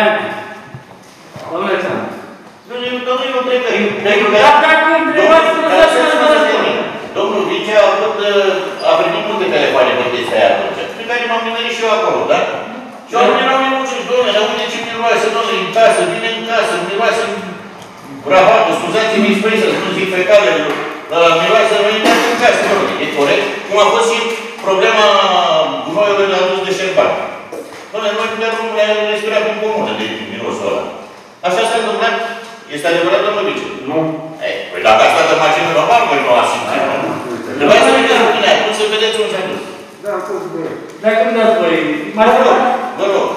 Domnule Țeanu. Domnul, eu cred că... Dar dacă întrebați, nu lăsați să vă răspund. Domnul vice a avut, a primit multe telefoane pe chestia aia atunci, pe care m-am nimerit și eu acolo, da? Și oamenii erau nemunciți, doamne, dar uite ce miroase, doamne, în casă, vine în casă, miroase în bravatul, scuzați-mi expresia, să nu zic fecale, miroase, nu intrați în casă, doamne, e corect? Cum a fost și problema gunoiului la adus de șerbat. Doamne, noi chiar nu le-am respirat în comună de mirosul ăla. Așa s-a întâmplat. Este adevărat, domnul vice? Nu. Păi dacă a stat în mașină normal, voi nu a simțit. Trebuie să vedeți cu mine, cum să vedeți unde s-a dus. Da, am fost băie. Dacă îmi dați voi, mai vă rog, vă rog.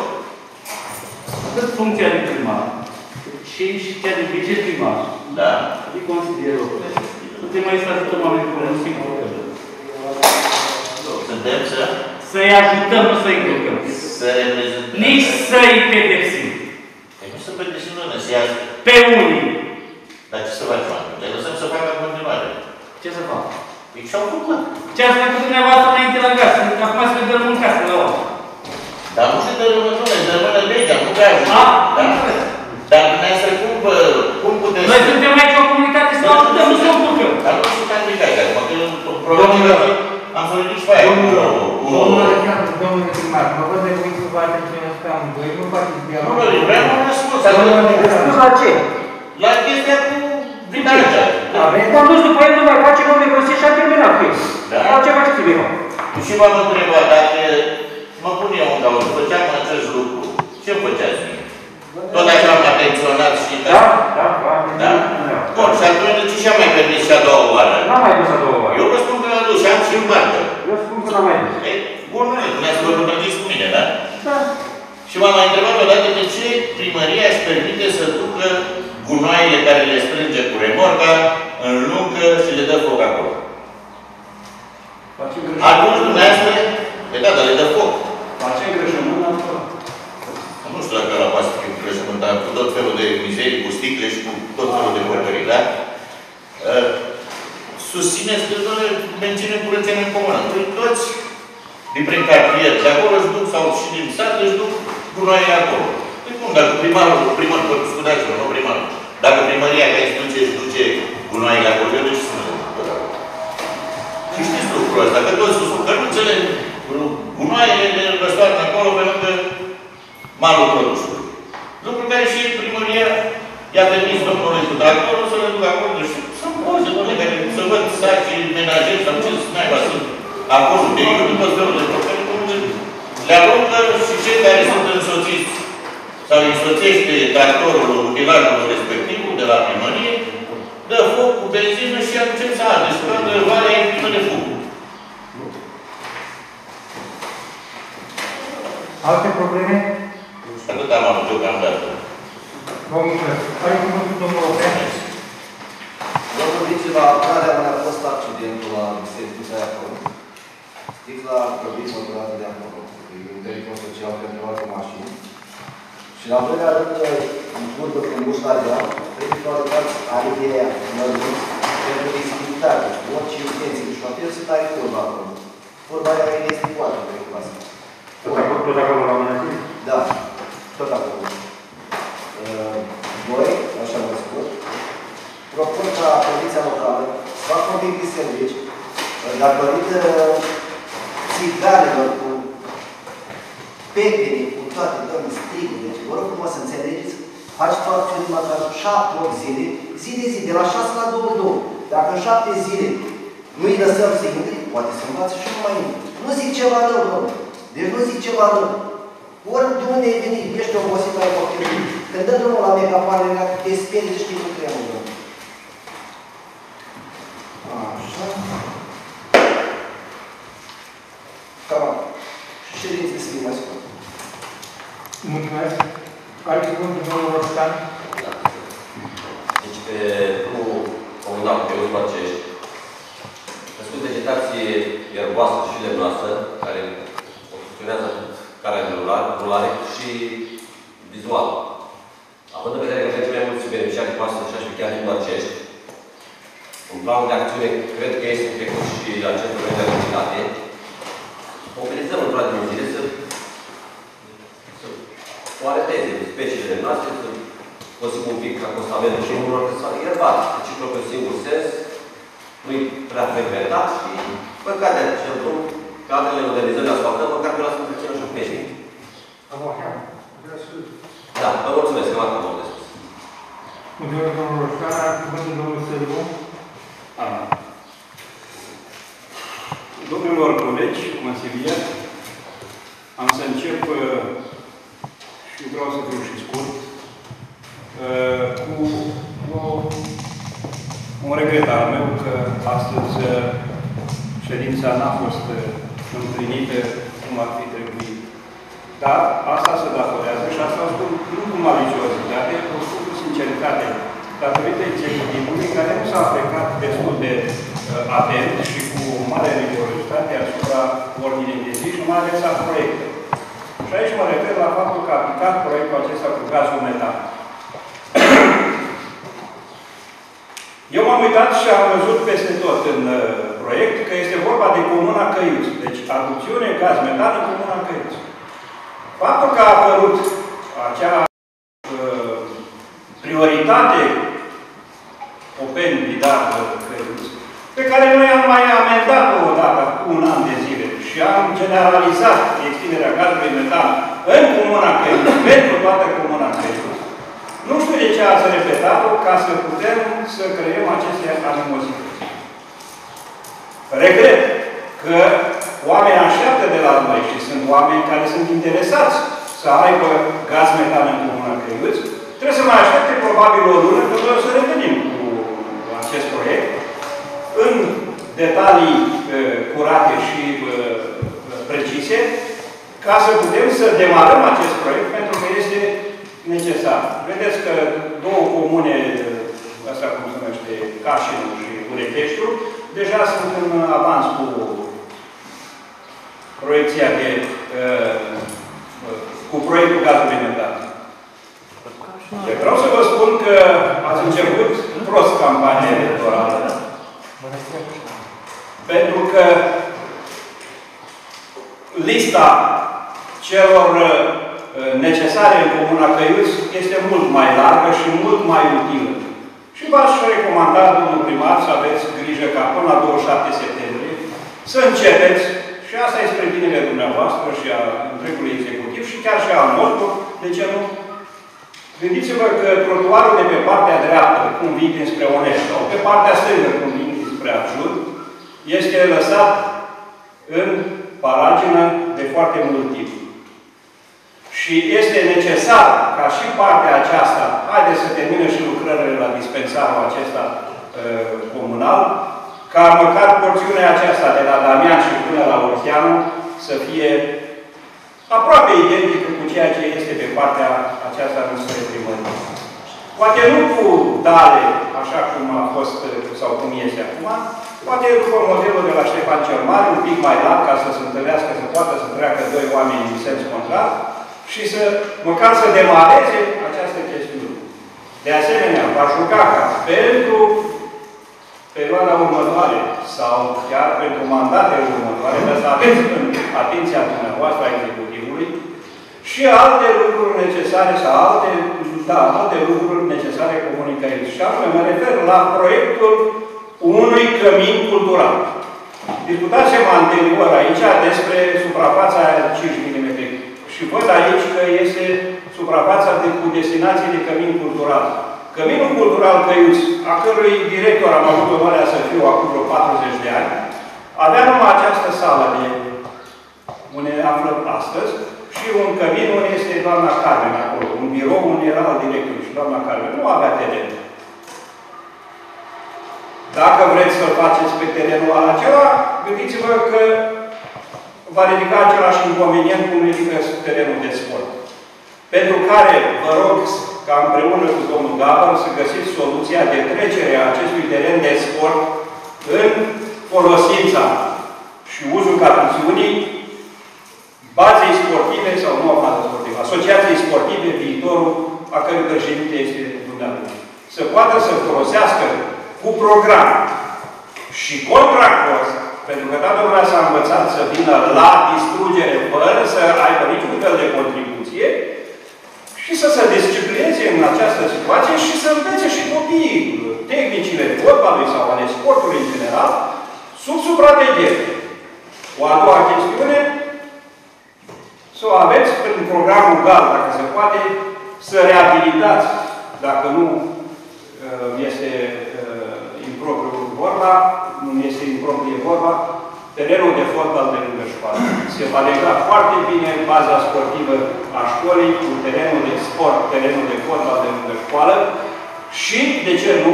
Atât funcția de primar, și cea de viceprimar, da, îi consider eu. Putem mai să ajutăm oamenii cu un singur călăr. Suntem să? Să-i ajutăm, nu să-i încurcăm. Să reprezentăm. Nici să-i pedepsim. Păi nu să pedepsim, doamne, să ia... Pe unii. Dar ce să facem acum? Le lăsăm să facă în continuare. Ce să fac? Păi ce-au făcut? Ce ați făcut dumneavoastră înainte la gaz? Acum să dăm în casă la om. Dar nu se dă rămână, se dă legea, nu vrea ajută. Dar dumneavoastră, cum, cum puteți... Noi suntem aici o comunitate să o ajutăm, nu să o încurcăm. Dar nu sunt implicați acum, că probabil am folosit și pe aia. Domnule primar, mă văd de voi că vă atenționați pe amândoi, nu faceți dialog. Nu, vreau un răspuns. Răspuns la ce? La chestia cu vitanjea. Am dus după el, nu mai face, nu mai găsi și a terminat cu el. La ce faceți bine? Și v-am întrebat, dacă mă pun eu în cauză, făceam acest lucru, ce-mi făceați mie? Tot așa am atenționat și... Da, da, da. Bun, și atunci de ce și-am mai permis și a doua oară? N-am mai dus a doua oară. Eu vă spun că l-am dus și am și în marcă. Eu spun că n-am mai dus. Bun, nu, dumneavoastră vă vorbiți cu mine, da? Da. Și m-am mai întrebat odată de ce primăria își permite să ducă gunoaiele care le strânge cu remorca în lungă și le dă foc acolo. Atunci dumneavoastră, e da, dar le dă foc. Facem greșământ natural. Nu știu dacă ăla poate să fie greșământ, dar cu tot felul de mizerii, cu sticle și cu tot felul de porcării, da? Uh, susțineți că noi menținem curățenia în comună. Păi toți din prin cartier, de acolo își duc, sau și din sat, își duc gunoaie acolo. Păi cum, dacă primarul, primar, scuzați-mă, nu primarul, dacă primăria care își duce, își duce gunoaiele acolo, eu de ce să nu duc tot acolo? Și știți lucrul ăsta, că toți sunt căruțele, gunoaiele răstoarnă acolo pe lângă malul produsului. Lucru care și primăria i-a permis domnului cu tractorul să le ducă acolo și sunt poze, domnule, care să văd sacii menajeri sau ce naiba sunt acolo, de eu, de tot felul de probleme, le aruncă și cei care sunt însoțiți sau însoțește tractorul, utilajul respectiv de la primărie, dă foc cu benzină și aduce să arde. Și toată valea e plină de foc. Alte probleme? Atât am avut deocamdată. Vă mulțumesc. Are cuvântul domnul Oprean. Domnul vice, la apărarea mea a fost accident. accidentul la bisericuța de acolo. Sticla a prăbit măturată de acolo. E un pericol social pentru alte mașini. Și la doilea rând, în curbă, când buși la geam, trebuie să arătați arideea mărmânt pentru dificultate. Orice intenție de șofer să tai curba acolo. Curba aia este foarte periculoasă. Tot acolo la Mănăstire? Da, tot acolo. Doi, așa vă spun, propun ca poliția locală să facă un pic de servici datorită țiganilor cu pepene, cu toate, doamne, striguri. Deci, vă rog frumos să înțelegeți, faceți o acțiune măcar șapte ori zile, zi de zi, de la șase la două, două. Dacă în șapte zile nu îi lăsăm să intre, poate să învață și nu mai intre. Nu zic ceva rău, domnule. Deci nu zic ceva rău. Ori de unde ai venit, ești obosit la copilul. Când dă drumul la megapanele, te sperii de știi cu tremură. Așa. Cam atât. Și ședințele să fie mai scurt. Mulțumesc. Are cuvântul domnul Roșcan? Da. Deci, pe drumul comunal pe Ius Bărcești, crescut vegetație ierboasă și lemnoasă, care funcționează atât calea de rulare și vizual. Având în vedere că pentru mai mulți beneficiari cu astăzi și așa chiar din Bărcești, în planul de acțiune, cred că este trecut și acest proiect de activitate. Mobilizăm într-o din zile să, să o areteze speciile noastre, să găsim un pic acostamentul și unul că s-a ierbat. Deci, pe un singur sens, nu-i prea frecventat și păcat de acel drum, cadrele modernizări le asfaltăm, măcar că lasă puțin așa peșnic. Da, vă mulțumesc, că m-am de spus. Mulțumesc, domnul Roșcan. Are cuvântul domnul Săriu. Ana. Domnilor colegi, consilieri, am să încep și vreau să fiu și scurt cu o, un regret al meu că astăzi ședința n-a fost împlinită cum ar fi trebuit. Dar asta se datorează și asta o spun nu cu maliciozitate, o spun cu sinceritate, datorită executivului care nu s-a aplicat destul de uh, atent și cu mare rigorozitate asupra ordinii de zi și mai ales a proiectului. Și aici mă refer la faptul că a aplicat proiectul acesta cu gazul metan. Eu m-am uitat și am văzut peste tot în uh, proiect că este vorba de Comuna Căiuți. Deci, aducțiune, gaz metan în Comuna Căiuți. Faptul că a apărut acea uh, prioritate Open Vidar Căiuți, pe care noi am mai amendat-o odată cu un an de zile și am generalizat extinderea gazului metan în Comuna Căiuți, pentru toată Comuna Căiuți. Nu știu de ce ați repetat-o ca să putem să creăm aceste animozități. Regret că oamenii așteaptă de la noi și sunt oameni care sunt interesați să aibă gaz metan în Comuna Căiuți, trebuie să mai aștepte probabil o lună că noi o să revenim cu acest proiect în detalii uh, curate și uh, precise ca să putem să demarăm acest proiect pentru că este necesar. Vedeți că două comune, asta cum se numește, Cașinu și Urecheștiu, deja sunt în avans cu proiecția de cu proiectul gazului metan. Vreau să vă spun că ați început prost campania electorală. Pentru că lista celor necesare în Comuna Căiuți este mult mai largă și mult mai utilă. Și v-aș recomanda, domnul primar, să aveți grijă ca până la douăzeci și șapte septembrie să începeți, și asta este spre binele dumneavoastră și a întregului executiv și chiar și al nostru, de ce nu? Gândiți-vă că trotuarul de pe partea dreaptă, cum vin dinspre Onești, sau pe partea stângă, cum vin dinspre Arjun, este lăsat în paragină de foarte mult timp. Și este necesar ca și partea aceasta, haideți să termină și lucrările la dispensarul acesta uh, comunal, ca măcar porțiunea aceasta de la Damian și până la Orcheanu să fie aproape identică cu ceea ce este pe partea aceasta înspre primărie. Poate nu cu dale, așa cum a fost sau cum este acum, poate după modelul de la Ștefan cel Mare, un pic mai larg, ca să se întâlnească, să poată să treacă doi oameni în sens contrar și să, măcar să demareze această chestiune. De asemenea, v-aș ruga ca pentru perioada următoare sau chiar pentru mandatele următoare, dar să aveți în atenția dumneavoastră a executivului și alte lucruri necesare sau alte, da, alte lucruri necesare comunicării. Și anume, mă refer la proiectul unui cămin cultural. Discutasem anterior aici despre suprafața cinci milimetri și văd aici că este suprafața de, cu destinație de cămin cultural. Căminul cultural Căiuți, a cărui director am avut onoarea să fiu acum vreo patruzeci de ani, avea numai această sală de unde ne aflăm astăzi și un cămin unde este doamna Carmen acolo, un birou unde era al directorului și doamna Carmen. Nu avea teren. Dacă vreți să-l faceți pe terenul acela, gândiți-vă că va ridica același inconvenient cum ridică terenul de sport. Pentru care vă rog ca împreună cu domnul Gabăr să găsiți soluția de trecere a acestui teren de sport în folosința și uzul capțiunii bazei sportive sau nu a bazei sportive, asociației sportive, viitorul a cărui președinte este dumneavoastră. Să poată să folosească cu program și contracost, pentru că toată lumea s-a învățat să vină la distrugere fără să aibă niciun fel de contribuție și să se disciplineze în această situație și să învețe și copiii tehnicile fotbalului sau ale sportului în general sub supraveghere. O a doua chestiune, să o aveți prin programul G A L, dacă se poate, să reabilitați, dacă nu este impropriu vorba, nu este improprie vorba, terenul de fotbal de lângă școală. Se va lega foarte bine baza sportivă a școlii cu terenul de sport, terenul de fotbal de lângă școală și, de ce nu,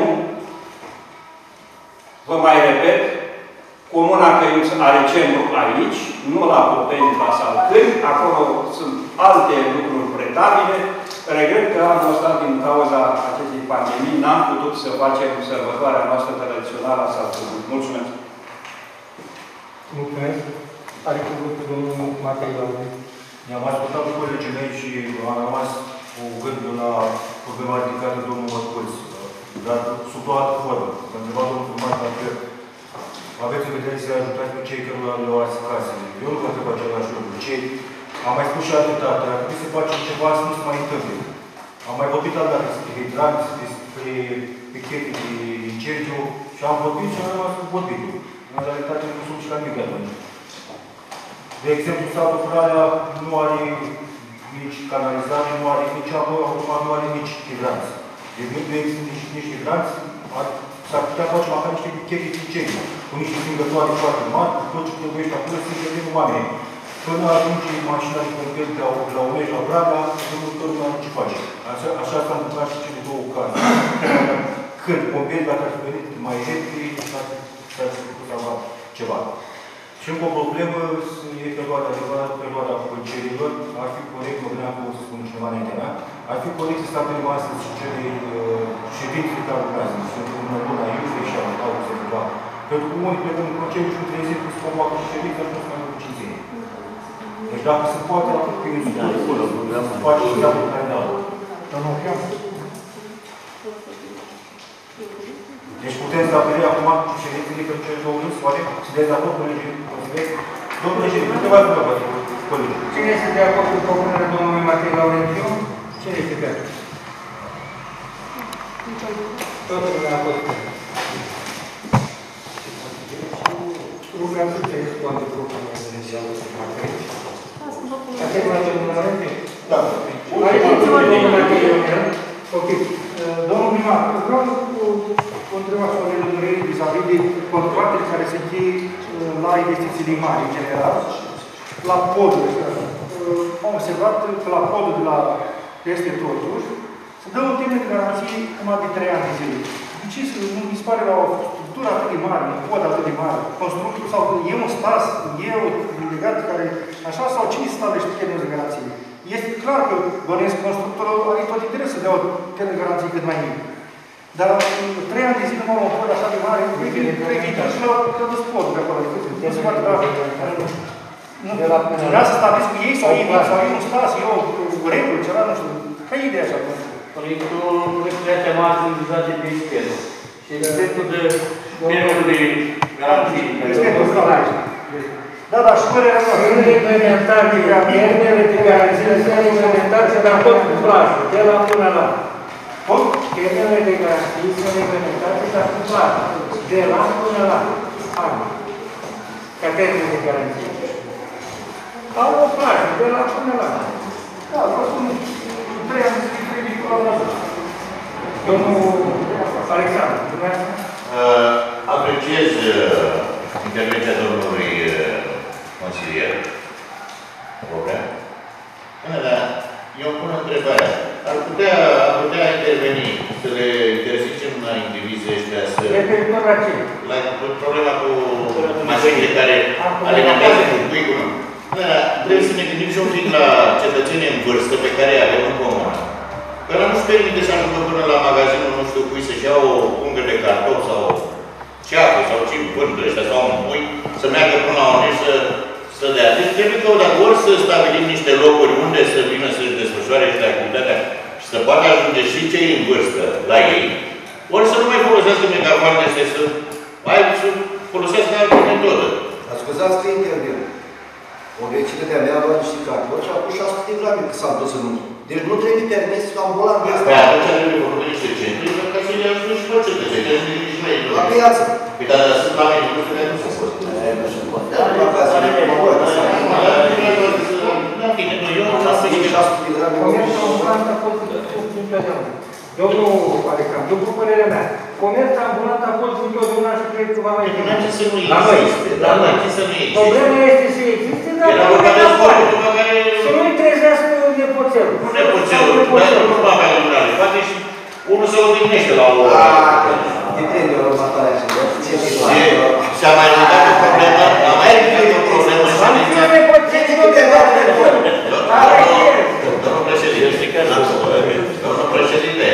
vă mai repet, Comuna Căiuți are centru aici, nu la Popeni, la Salcâni, acolo sunt alte lucruri pretabile. Regret că anul ăsta, din cauza acestei pandemii, n-am putut să facem sărbătoarea noastră tradițională a Salcâni. Mulțumesc! Mulțumesc! Are cuvântul domnul Matei Lauri. Ne-am ascultat cu colegii mei și am rămas cu gândul la problema ridicată de domnul Mătculț, dar sub o altă formă. M-a întrebat domnul primar dacă aveți în vedere să ajutați pe cei care le-au ars casele. Eu nu vă întreb același lucru. Cei, am mai spus și altă dată, ar trebui să facem ceva să nu se mai întâmple. Am mai vorbit altă dată despre hidranți, despre pichete din Cergiu și am vorbit și am rămas cu vorbitul. În realitate nu sunt și la nimic atunci. De exemplu, satul Frarea nu are nici canalizare, nu are nici apă, acum nu are nici hidranți. De exemplu, nu există nici, nici hidranți, s-ar putea face măcar niște pichete din Cergiu, cu niște singătoare foarte mari, cu tot ce trebuie acolo să se oamenii. Până atunci, mașina de pompieri de la, la Omești, la Braga, nu tot lumea nu ce face. Așa, așa s-a întâmplat și cele două cazuri. Când pompieri, dacă ar fi venit mai repede, s-ar fi putut salva ceva. Și încă o problemă, e perioada adevărată, perioada concediilor, ar fi corect, mă gândeam că o să spun cineva înaintea mea, ar fi corect să stabilim astăzi și cele uh, ședințe care urmează, sunt în luna iulie și anul august, ceva. Pentru că unii plecăm în concediu și în trei zile să facă și ședință, nu se mai mult cinci zile. Deci dacă se poate, atunci că e în studiu, să face și datul care dau. Dar nu chiar. Deci putem stabili acum și ședințele pentru cele două luni, poate să dea de acord, colegii, consilei. Domnul președinte, câteva întrebări, colegi. Cine este de acord cu propunerea domnului Matei Laurențiu? Cine este de acord? Totul de acord. Rugăm să te răspundă propunerea de ziua de Matei. Ați luat domnul Laurențiu? Da. Are cuvântul domnul Matei Laurențiu? Ok. Domnul primar, vreau o întrebare sobre lămuriri vis-a-vis de contractele care se încheie la investițiile mari, în general, la poduri. Am observat că la podul de la peste totuși se dă un termen de garanție numai de trei ani de zile. De ce nu mi se pare la o structură atât de mare, un pod atât de mare, constructul sau e un stas, e o legat care, așa, sau cine stabilește termenul de garanție? Este clar că bănuiesc constructorul are tot interes să dea o telegaranție cât mai mică. Dar trei ani de zi nu m-am oprit așa de mare, trei viitori și l-au dus podul de acolo. Nu se poate, dar... Vrea să stabiți cu ei sau ei vin sau ei nu stați, eu o regulă, ceva, nu știu. Care e ideea așa? Proiectul proiectul mari sunt vizate de expert. Și respectul de termenul de garanții. Respectul scalare. Da, da, și părerea noastră. În implementare, termenele de garanție sunt implementate, dar tot cu plajă, de la până la. Tot? Termenele de garanție sunt implementate, dar cu plajă, de la până la. Ani. Ca termen de garanție. Au o plajă, de la până la. Da, vă spun, trei ani de trei viitori la noastră. Domnul Alexandru, dumneavoastră? Apreciez intervenția domnului consilier. Robrea. Dar eu îmi pun întrebarea. Ar putea, ar putea interveni să le intersecem la indivizii ăștia să... Referitor la ce? La problema cu mașinile care alimentează cu cuicul. Dar trebuie să ne gândim și un pic la cetățenii în vârstă pe care îi avem în comună. Că nu-și permite să ajungă până la magazinul nu știu cui să-și ia o pungă de cartof sau ceapă sau ce vând ăștia sau un pui, să meargă până la unde să, să dea. Deci trebuie că odată ori să stabilim niște locuri unde să vină să-și desfășoare ăștia activitatea și să poată ajunge și cei în vârstă la ei, ori să nu mai folosească megafoane astea, să mai să folosească altă metodă. Scuzați că intervin. O vecinătea mea a luat niște cartofi și a pus șase sute de grame că s-a dus în unul. Deci nu trebuie permis ambulant de asta. Păi atunci trebuie făcut niște centri, ca să le ajungi și pe cetățeni, că nu nici noi. La piață. Păi dar sunt oameni nu care nu se pot. Nu se pot. Dar la casă, nu pot. Da, bine, nu, eu nu am șase sute de grame. Comerțul ambulant a fost întotdeauna. Domnul Alexandru, după părerea mea, comerțul ambulant a fost întotdeauna și cred că va mai fi. Nu ce să nu existe, dar nu ce să nu existe. Problema este să existe, dar era vorba de sportul după care... Să nu-i trezească nepoțelul. Nu nepoțelul, dar nu va avea lumânare. Poate și unul se odihnește la o oră. Depinde de următoarea și și-a mai ridicat o problemă, a mai ridicat o problemă și a ridicat... Domnul președinte, domnul președinte,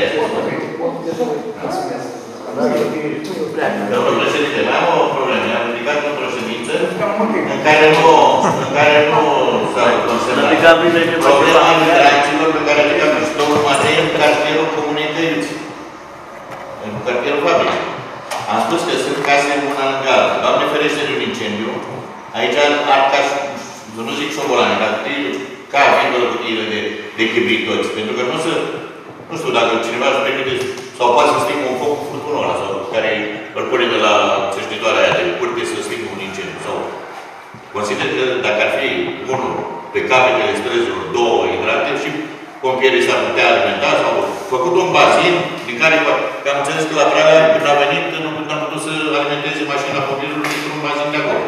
domnul președinte, mai am o problemă. Am ridicat într-o ședință în care nu s-a consemnat problema interacțiilor pe care a ridicat și domnul Matei în cartierul Comunei Tăiuți, în cartierul Fabrici. Am spus că sunt case una lângă alta. Doamne ferește de un incendiu. Aici ar ca și, să nu zic șobolani, dar ca fiind o cutiile de, de chibritoți. Pentru că nu să, nu știu, dacă cineva își permite, sau poate să stingă un foc cu furtunul ăla, sau care îl pune de la țeștitoarea aia de curte să stingă un incendiu. Sau consider că dacă ar fi unul pe capetele străzilor, două hidrate și pompierii s-ar putea alimenta, sau făcut un bazin din care, că am înțeles că la Praga, când a venit, nu am putut să alimenteze mașina pompierilor dintr-un bazin de acolo.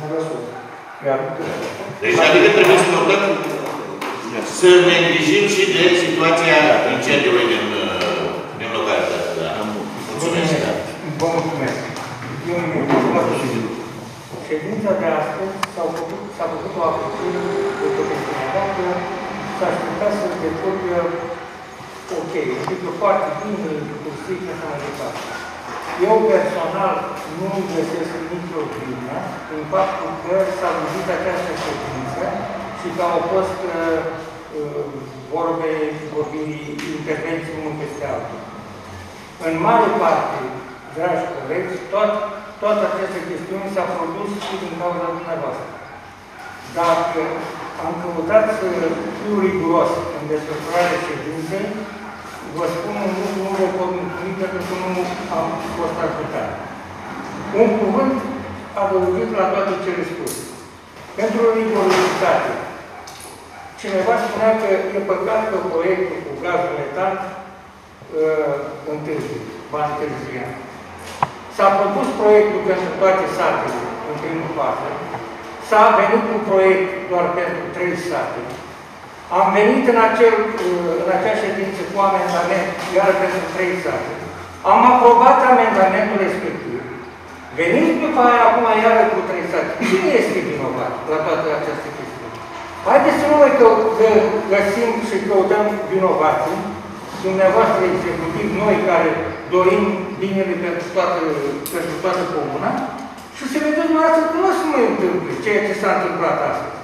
Deci, adică trebuie să notăm să ne îngrijim și de situația incendiului din, din localitatea. Mulțumesc. Vă mulțumesc. Eu îmi mulțumesc. Ședința de astăzi s-a făcut, făcut o apreciere de profesionă. Dacă s-a așteptat să decurgă ok, știu foarte bine, inclusiv și așa mai departe. Eu personal nu găsesc nicio vină în faptul că s-a văzut această ședință și că au fost uh, vorbe, vorbirii, intervenții unul peste altul. În mare parte, dragi colegi, tot, toată această chestiune s-a produs și din cauza dumneavoastră. Dacă am căutat să fiu riguros în desfășurarea ședinței, vă spun un lucru, nu vă pot mulțumi pentru că nu am fost ajutat. Un cuvânt adăugit la toate cele spuse. Pentru rigorozitate, cineva spunea că e păcat că proiectul cu gazul metan uh, întârzie, va întârzia. S-a propus proiectul pentru toate satele în primul fază. S-a venit un proiect doar pentru trei sate. Am venit în, acel, în acea ședință cu amendament, iar pentru trei sate. Am aprobat amendamentul respectiv. Veniți după aia, acum iară cu trei sate. Cine este vinovat la toată această chestiune? Haideți să nu mai că, că găsim și căutăm vinovații, dumneavoastră executiv, noi care dorim binele pentru toată, pentru toată comuna, și să vedeți dumneavoastră că nu se mai întâmplă ceea ce s-a întâmplat astăzi.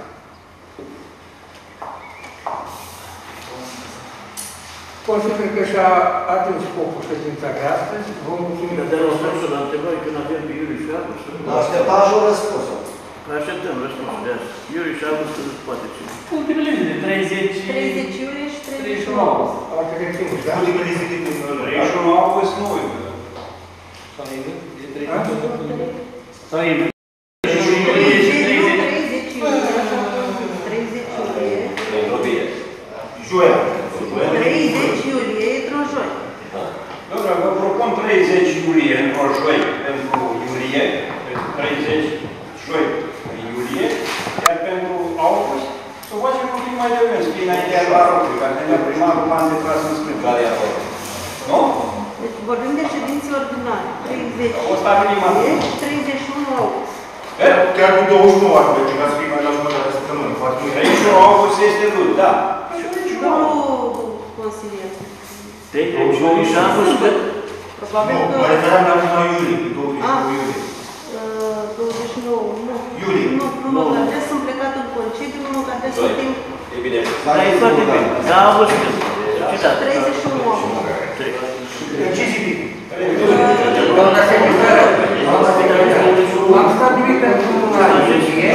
Consider că și-a atins scopul ședința de astăzi. Vă mulțumim. Dar de răspunsul la întrebare când avem pe Iuri și Agus. Așteptam și o răspuns. Așteptăm răspunsul de asta. Iuri și Agus că nu se poate cine. Ultimele zile, treizeci... treizeci iulie și treizeci și unu august. Ultimele zile din treizeci și unu august nu e. Sau e... Joia. treizeci iulie, într-o joi. Dom'le, vă propun treizeci iulie într-o joi pentru iulie, pentru treizeci joi iulie, iar pentru august să o facem un pic mai devreme, să fie înaintea la rog, ca să ne primarul m-a întrebat în scris. Care e acolo? Nu? Deci vorbim de ședințe ordinare. treizeci O stabilim iulie și treizeci și unu august. Chiar cu douăzeci și nouă ar merge, ca să fie mai la jumătate de săptămână. treizeci și unu august este luni, da. Domnul consilier. treizeci iulie și Agus că... Probabil Nu, că... mă referam la luna iulie, douăzeci și nouă iulie. douăzeci și nouă, nu. Iulie. Nu, nu mă gândesc, sunt plecat în concediu, nu mă gândesc să timp... E bine. Da, e foarte bine. Da, August când? treizeci și unu august. Ce zi bine? Doamna secretară, am stabilit pentru luna iulie.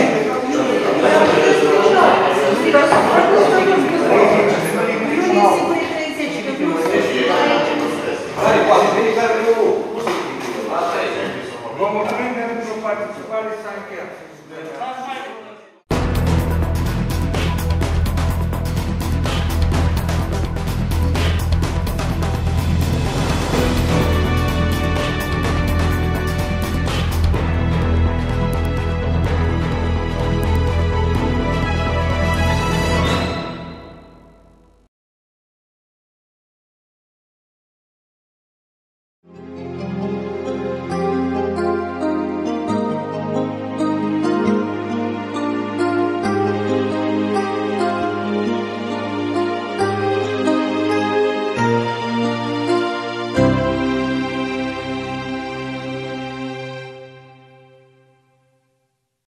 Iulie sigur e treizeci, că nu sunt Care poate veni, care nu. Vă mulțumim pentru participare, s-a încheiat.